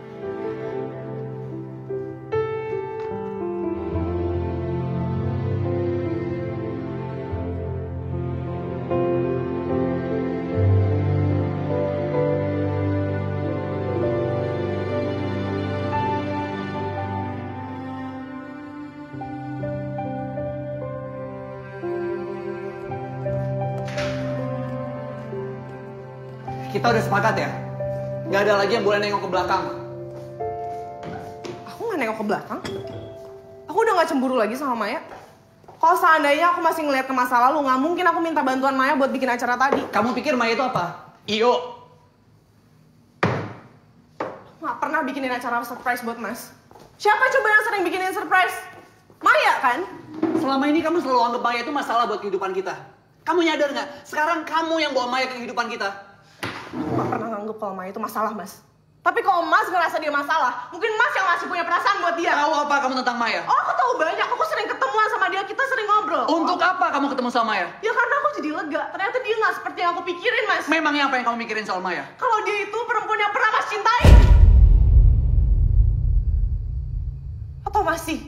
Kita udah sepakat ya? Nggak ada lagi yang boleh nengok ke belakang. Aku nggak nengok ke belakang. Aku udah nggak cemburu lagi sama Maya. Kalau seandainya aku masih ngeliat ke masa lalu, nggak mungkin aku minta bantuan Maya buat bikin acara tadi. Kamu pikir Maya itu apa? Iyo. Aku nggak pernah bikinin acara surprise buat Mas. Siapa coba yang sering bikinin surprise? Maya kan? Selama ini kamu selalu anggap Maya itu masalah buat kehidupan kita. Kamu nyadar nggak? Sekarang kamu yang bawa Maya ke kehidupan kita. Aku nggak pernah nganggep kalau Maya itu masalah, Mas. Tapi kalau Mas ngerasa dia masalah, mungkin Mas yang masih punya perasaan buat dia. Tahu apa kamu tentang Maya? Oh, aku tahu banyak. Aku sering ketemuan sama dia. Kita sering ngobrol. Untuk apa kamu ketemu sama Maya? Ya karena aku jadi lega. Ternyata dia nggak seperti yang aku pikirin, Mas. Memangnya apa yang kamu mikirin soal Maya? Kalau dia itu perempuan yang pernah Mas cintai. Atau masih?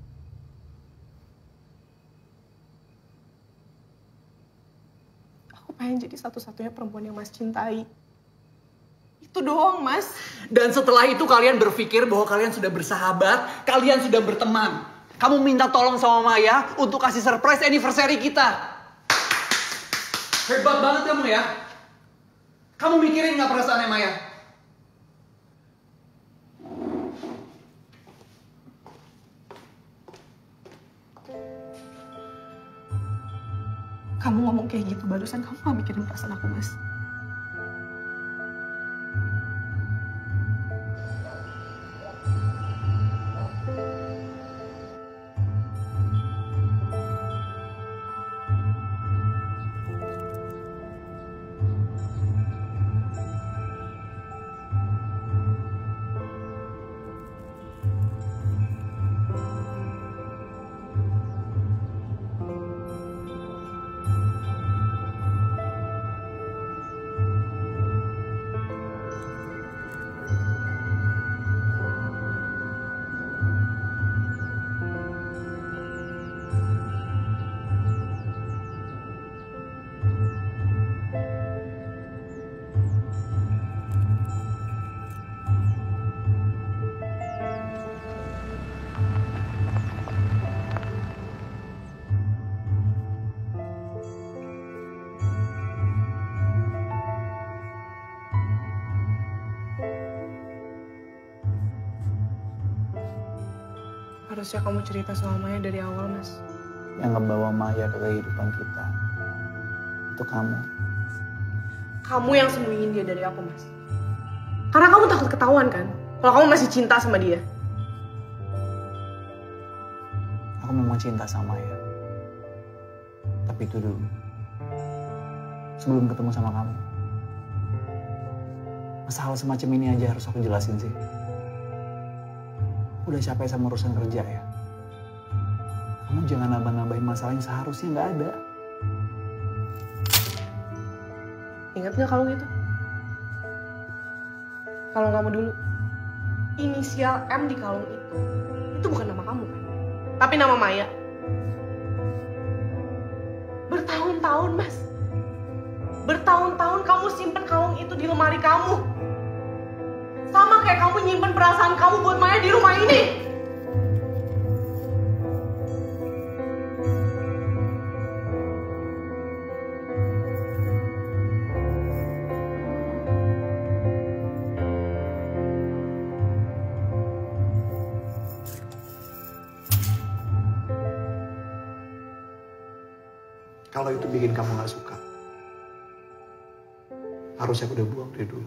Aku pengen jadi satu-satunya perempuan yang Mas cintai. Itu doang, Mas. Dan setelah itu kalian berpikir bahwa kalian sudah bersahabat, kalian sudah berteman. Kamu minta tolong sama Maya untuk kasih surprise anniversary kita. Hebat banget kamu ya. Kamu mikirin nggak perasaannya Maya? Kamu ngomong kayak gitu barusan, kamu gak mikirin perasaan aku, Mas. Harusnya kamu cerita sama Maya dari awal, Mas. Yang ngebawa Maya ke kehidupan kita itu kamu. Kamu yang sembunyiin dia dari aku, Mas. Karena kamu takut ketahuan kan? Kalau kamu masih cinta sama dia. Aku memang cinta sama Maya. Tapi itu dulu. Sebelum ketemu sama kamu. Masalah semacam ini aja harus aku jelasin sih. Udah capek sama urusan kerja ya. Kamu jangan nambah-nambahin masalah yang seharusnya nggak ada. Ingat nggak kalung itu? Kalung kamu dulu. Inisial M di kalung itu bukan nama kamu kan? Tapi nama Maya. Bertahun-tahun, Mas. Bertahun-tahun kamu simpen kalung itu di lemari kamu. Sama kayak kamu nyimpen perasaan kamu buat Maya di rumah ini. Kalau itu bikin kamu gak suka, harusnya aku udah buang dari dulu.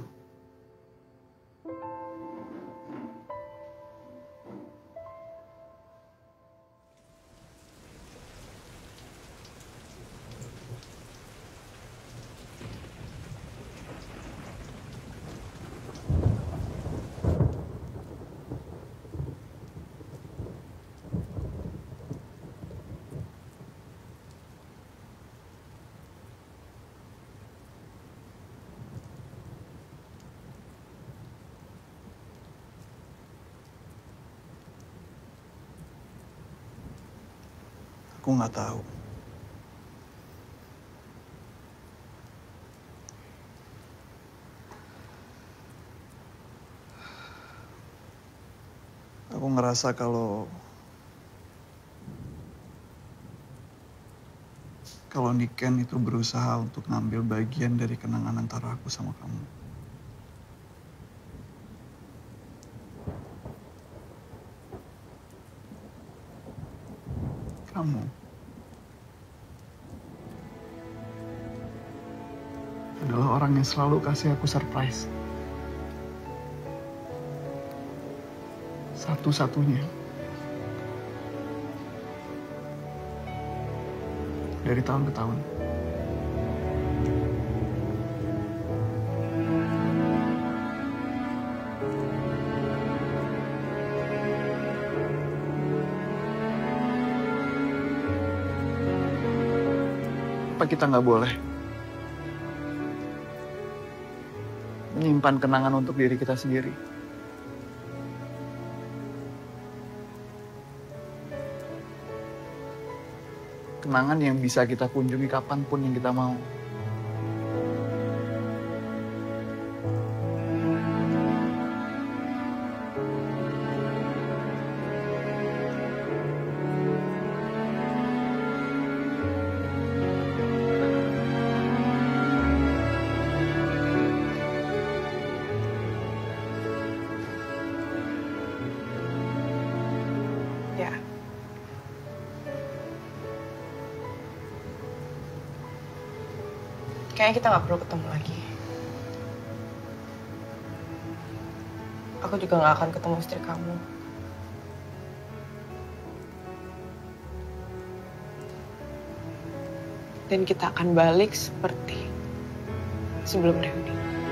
Aku nggak tahu. Aku ngerasa kalau Niken itu berusaha untuk ngambil bagian dari kenangan antara aku sama kamu. Kamu adalah orang yang selalu kasih aku surprise. Satu-satunya. Dari tahun ke tahun. Kenapa kita nggak boleh menyimpan kenangan untuk diri kita sendiri? Kenangan yang bisa kita kunjungi kapanpun yang kita mau. Ya. Kayaknya kita nggak perlu ketemu lagi. Aku juga nggak akan ketemu istri kamu. Dan kita akan balik seperti sebelum reuni.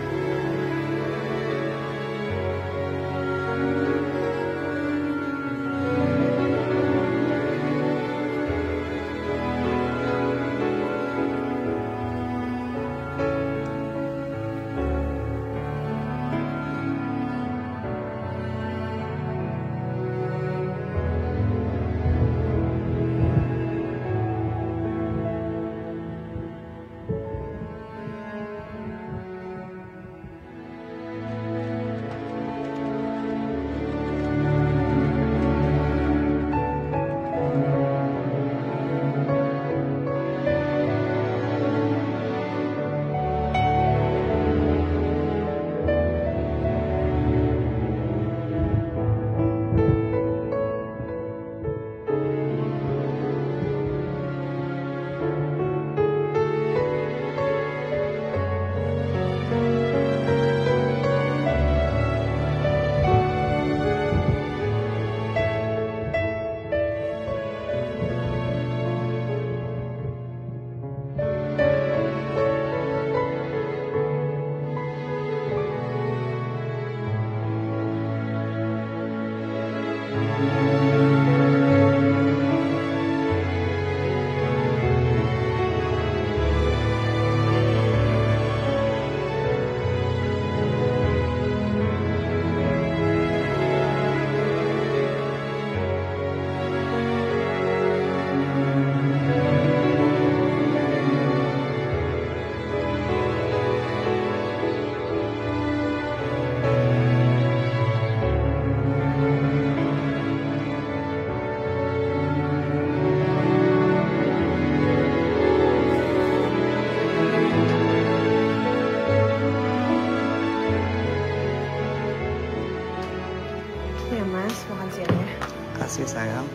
Ya Mas, makan siangnya. Kasih sayang.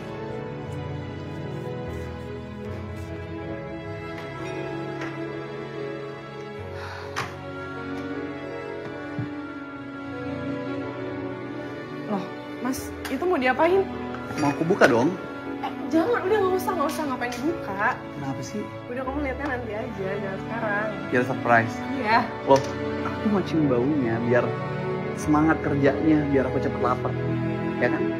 Loh, Mas, itu mau diapain? Mau aku buka dong? Jangan, udah nggak usah ngapain dibuka. Kenapa sih? Udah kamu lihatnya nanti aja, jangan sekarang. Biar surprise. Iya. Loh, aku mau cium baunya biar semangat kerjanya, biar aku cepet lapar. Ya kan?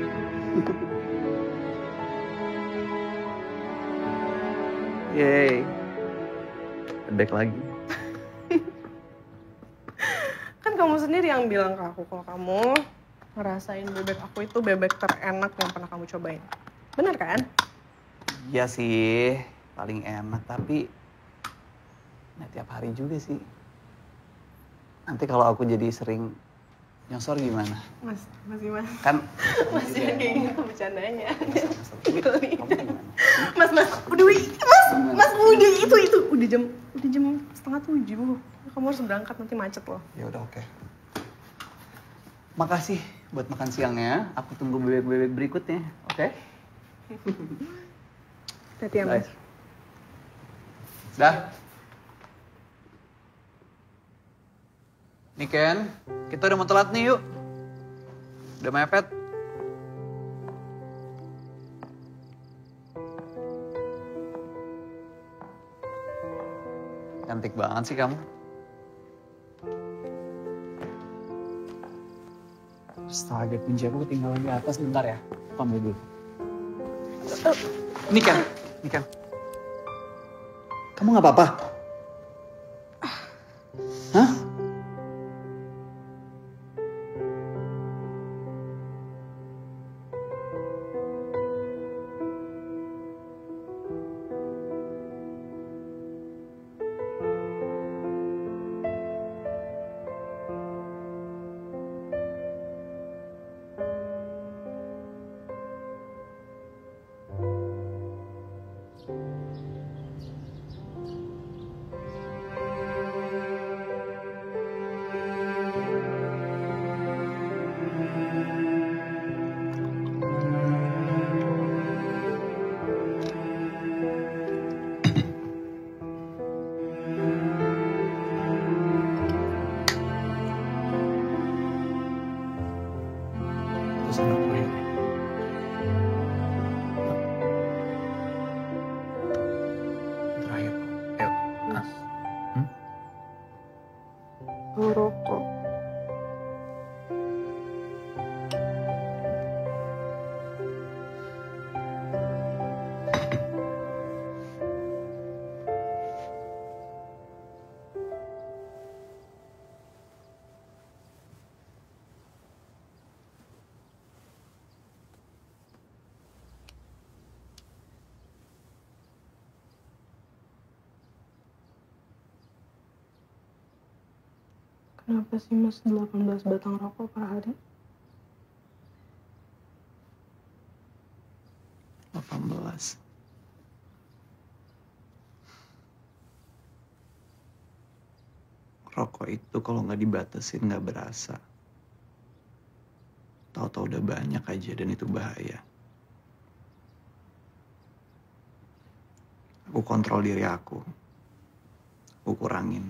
Yeay. Bebek lagi. Kan kamu sendiri yang bilang ke aku kalau kamu ngerasain bebek aku itu bebek terenak yang pernah kamu cobain. Benar kan? Iya sih, paling enak, tapi nggak tiap hari juga sih. Nanti kalau aku jadi sering nyosor gimana? Mas. Kan Masih kayak gitu bercandanya. Mas, Udah, Mas, udah itu udah jam 6:30. Kamu harus berangkat, nanti macet loh. ya udah oke. Makasih buat makan siangnya. Aku tunggu bebek-bebek berikutnya, oke? Hati ya, Mas. Dah. Nih Ken, kita udah mau telat nih, yuk. Udah mepet. Cantik banget sih kamu. Astaga, kunci aku ketinggalan di atas, bentar ya. Aku ambil dulu. Ini kan. Kamu nggak apa-apa? Hah? Terus anak gue. Terakhir. Ayo. Lu rokok. Kenapa sih mas 18 batang rokok per hari? 18. Rokok itu kalau nggak dibatasin nggak berasa. Tahu-tahu udah banyak aja dan itu bahaya. Aku kontrol diri aku. Aku kurangin.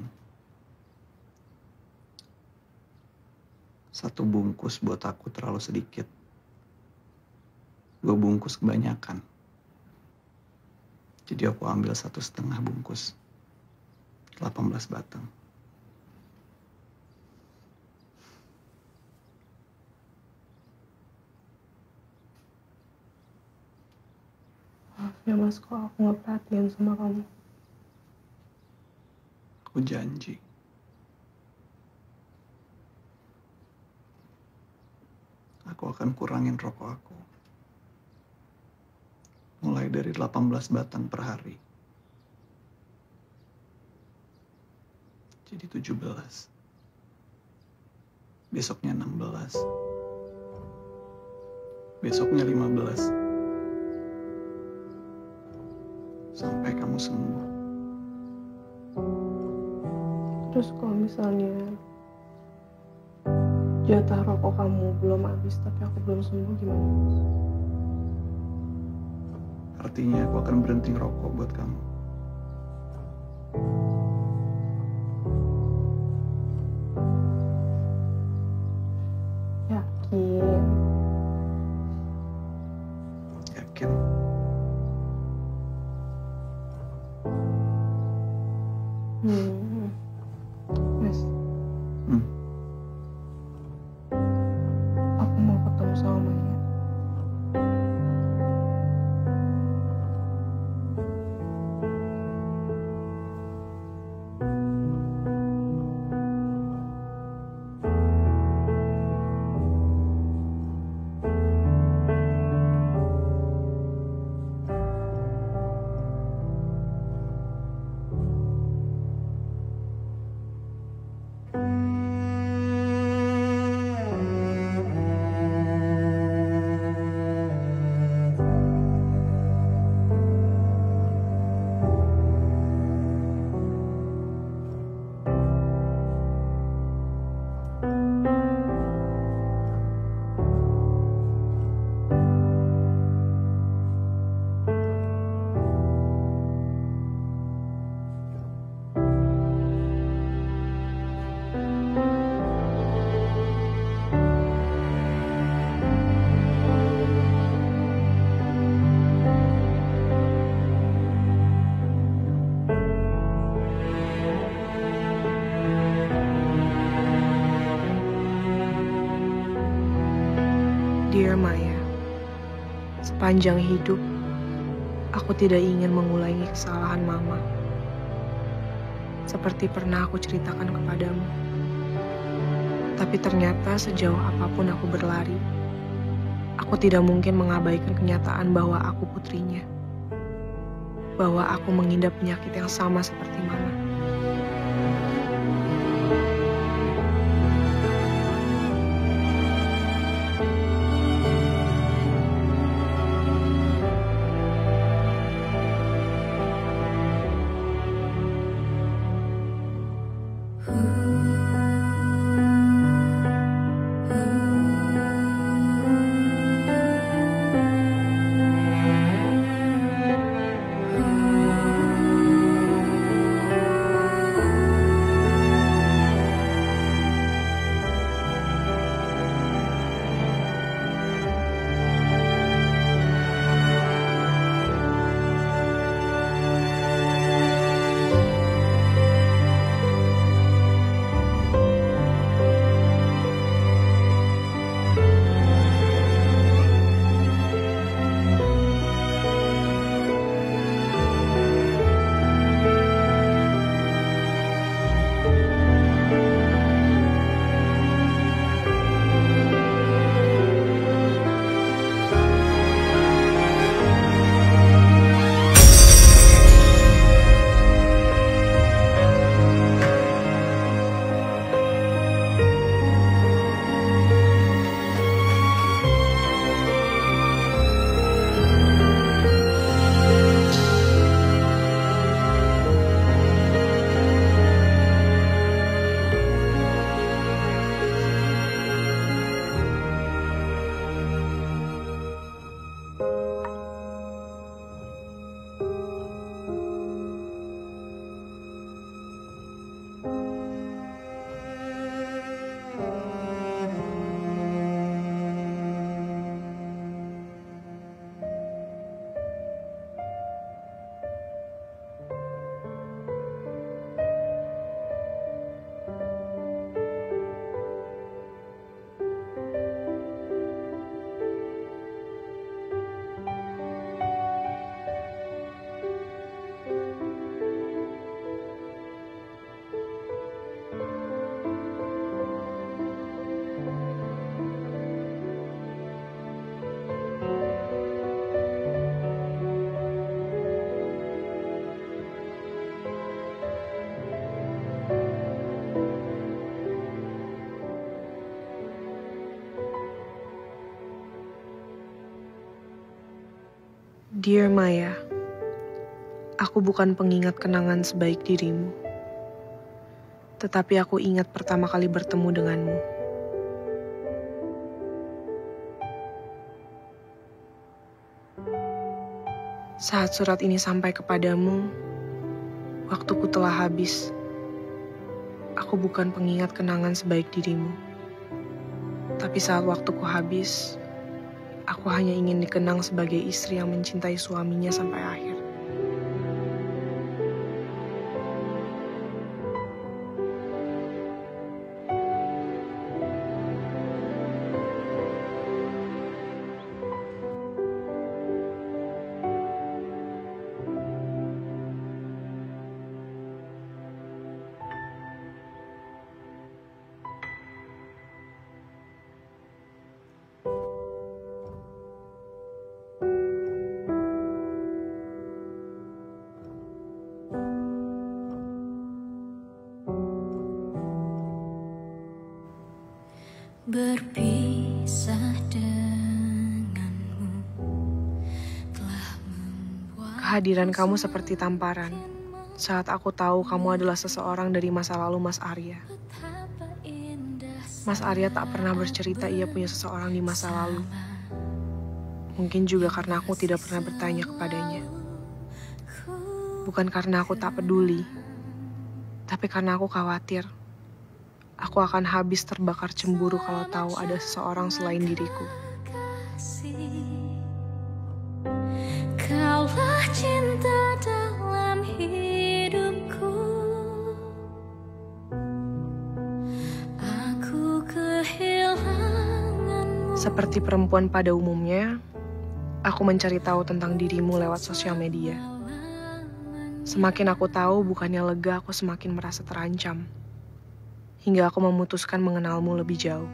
1 bungkus buat aku terlalu sedikit. 2 bungkus kebanyakan. Jadi aku ambil 1,5 bungkus. 18 batang. Maaf ya mas, kok aku nggak perhatian sama kamu. Aku janji. Aku akan kurangin rokok aku. Mulai dari 18 batang per hari. Jadi 17. Besoknya 16. Besoknya 15. Sampai kamu sembuh. Terus kalau misalnya jatah rokok kamu belum habis tapi aku belum sembuh gimana? Artinya aku akan berhenti rokok buat kamu. Yakin? Yakin? Mas. Aku mau ketemu sama Maya. Dear Maya, sepanjang hidup, aku tidak ingin mengulangi kesalahan Mama. seperti pernah aku ceritakan kepadamu. Tapi ternyata sejauh apapun aku berlari, aku tidak mungkin mengabaikan kenyataan bahwa aku putrinya. Bahwa aku mengidap penyakit yang sama seperti Mama. Dear Maya, aku bukan pengingat kenangan sebaik dirimu. Tetapi aku ingat pertama kali bertemu denganmu. Saat surat ini sampai kepadamu, waktuku telah habis. Aku bukan pengingat kenangan sebaik dirimu. Tapi saat waktuku habis, aku hanya ingin dikenang sebagai istri yang mencintai suaminya sampai akhir. Berpisah denganmu telah membuat Kehadiran kamu seperti tamparan saat aku tahu kamu adalah seseorang dari masa lalu Mas Arya. Mas Arya tak pernah bercerita ia punya seseorang di masa lalu. Mungkin juga karena aku tidak pernah bertanya kepadanya. Bukan karena aku tak peduli, tapi karena aku khawatir. Aku akan habis terbakar cemburu kalau tahu ada seseorang selain diriku. Kaulah cinta dalam hidupku. Aku kehilanganmu. Seperti perempuan pada umumnya, aku mencari tahu tentang dirimu lewat sosial media. Semakin aku tahu, bukannya lega, aku semakin merasa terancam. Hingga aku memutuskan mengenalmu lebih jauh.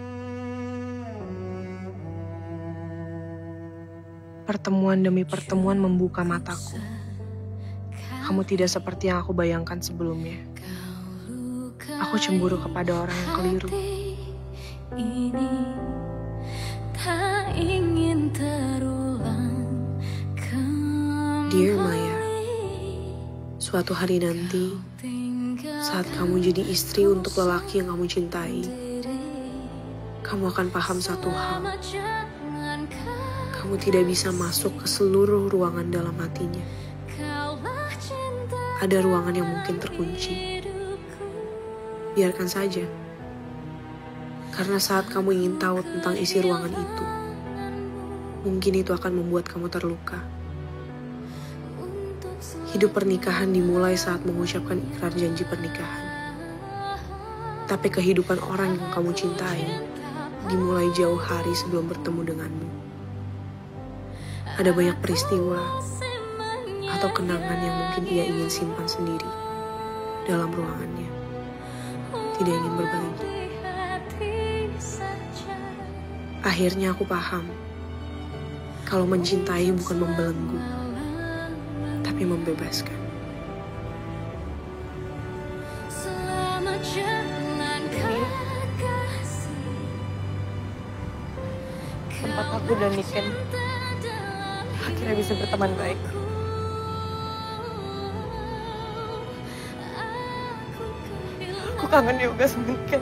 Pertemuan demi pertemuan membuka mataku. Kamu tidak seperti yang aku bayangkan sebelumnya. Aku cemburu kepada orang yang keliru. Ini tak ingin terulang kembali. Dear Maya, suatu hari nanti, saat kamu jadi istri untuk lelaki yang kamu cintai, kamu akan paham satu hal. Kamu tidak bisa masuk ke seluruh ruangan dalam hatinya. Ada ruangan yang mungkin terkunci. Biarkan saja. Karena saat kamu ingin tahu tentang isi ruangan itu, mungkin itu akan membuat kamu terluka. Hidup pernikahan dimulai saat mengucapkan ikrar janji pernikahan. Tapi kehidupan orang yang kamu cintai dimulai jauh hari sebelum bertemu denganmu. Ada banyak peristiwa atau kenangan yang mungkin ia ingin simpan sendiri dalam ruangannya. Tidak ingin berbagi. Akhirnya aku paham kalau mencintai bukan membelenggu, tapi membebaskan. Tempat aku dan Niken akhirnya bisa berteman baik. Aku kangen juga sama Niken.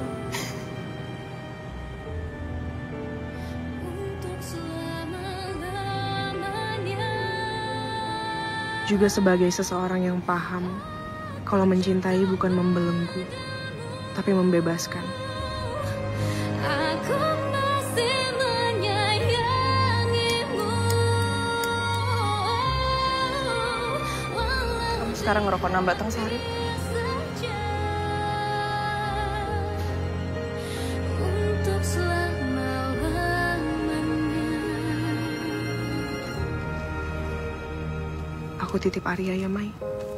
Juga sebagai seseorang yang paham kalau mencintai bukan membelenggu, tapi membebaskan. Aku masih menyayangimu. Kamu sekarang ngerokok 6 batang sehari? Untuk selama-lamanya. Aku titip Arya ya, Mai.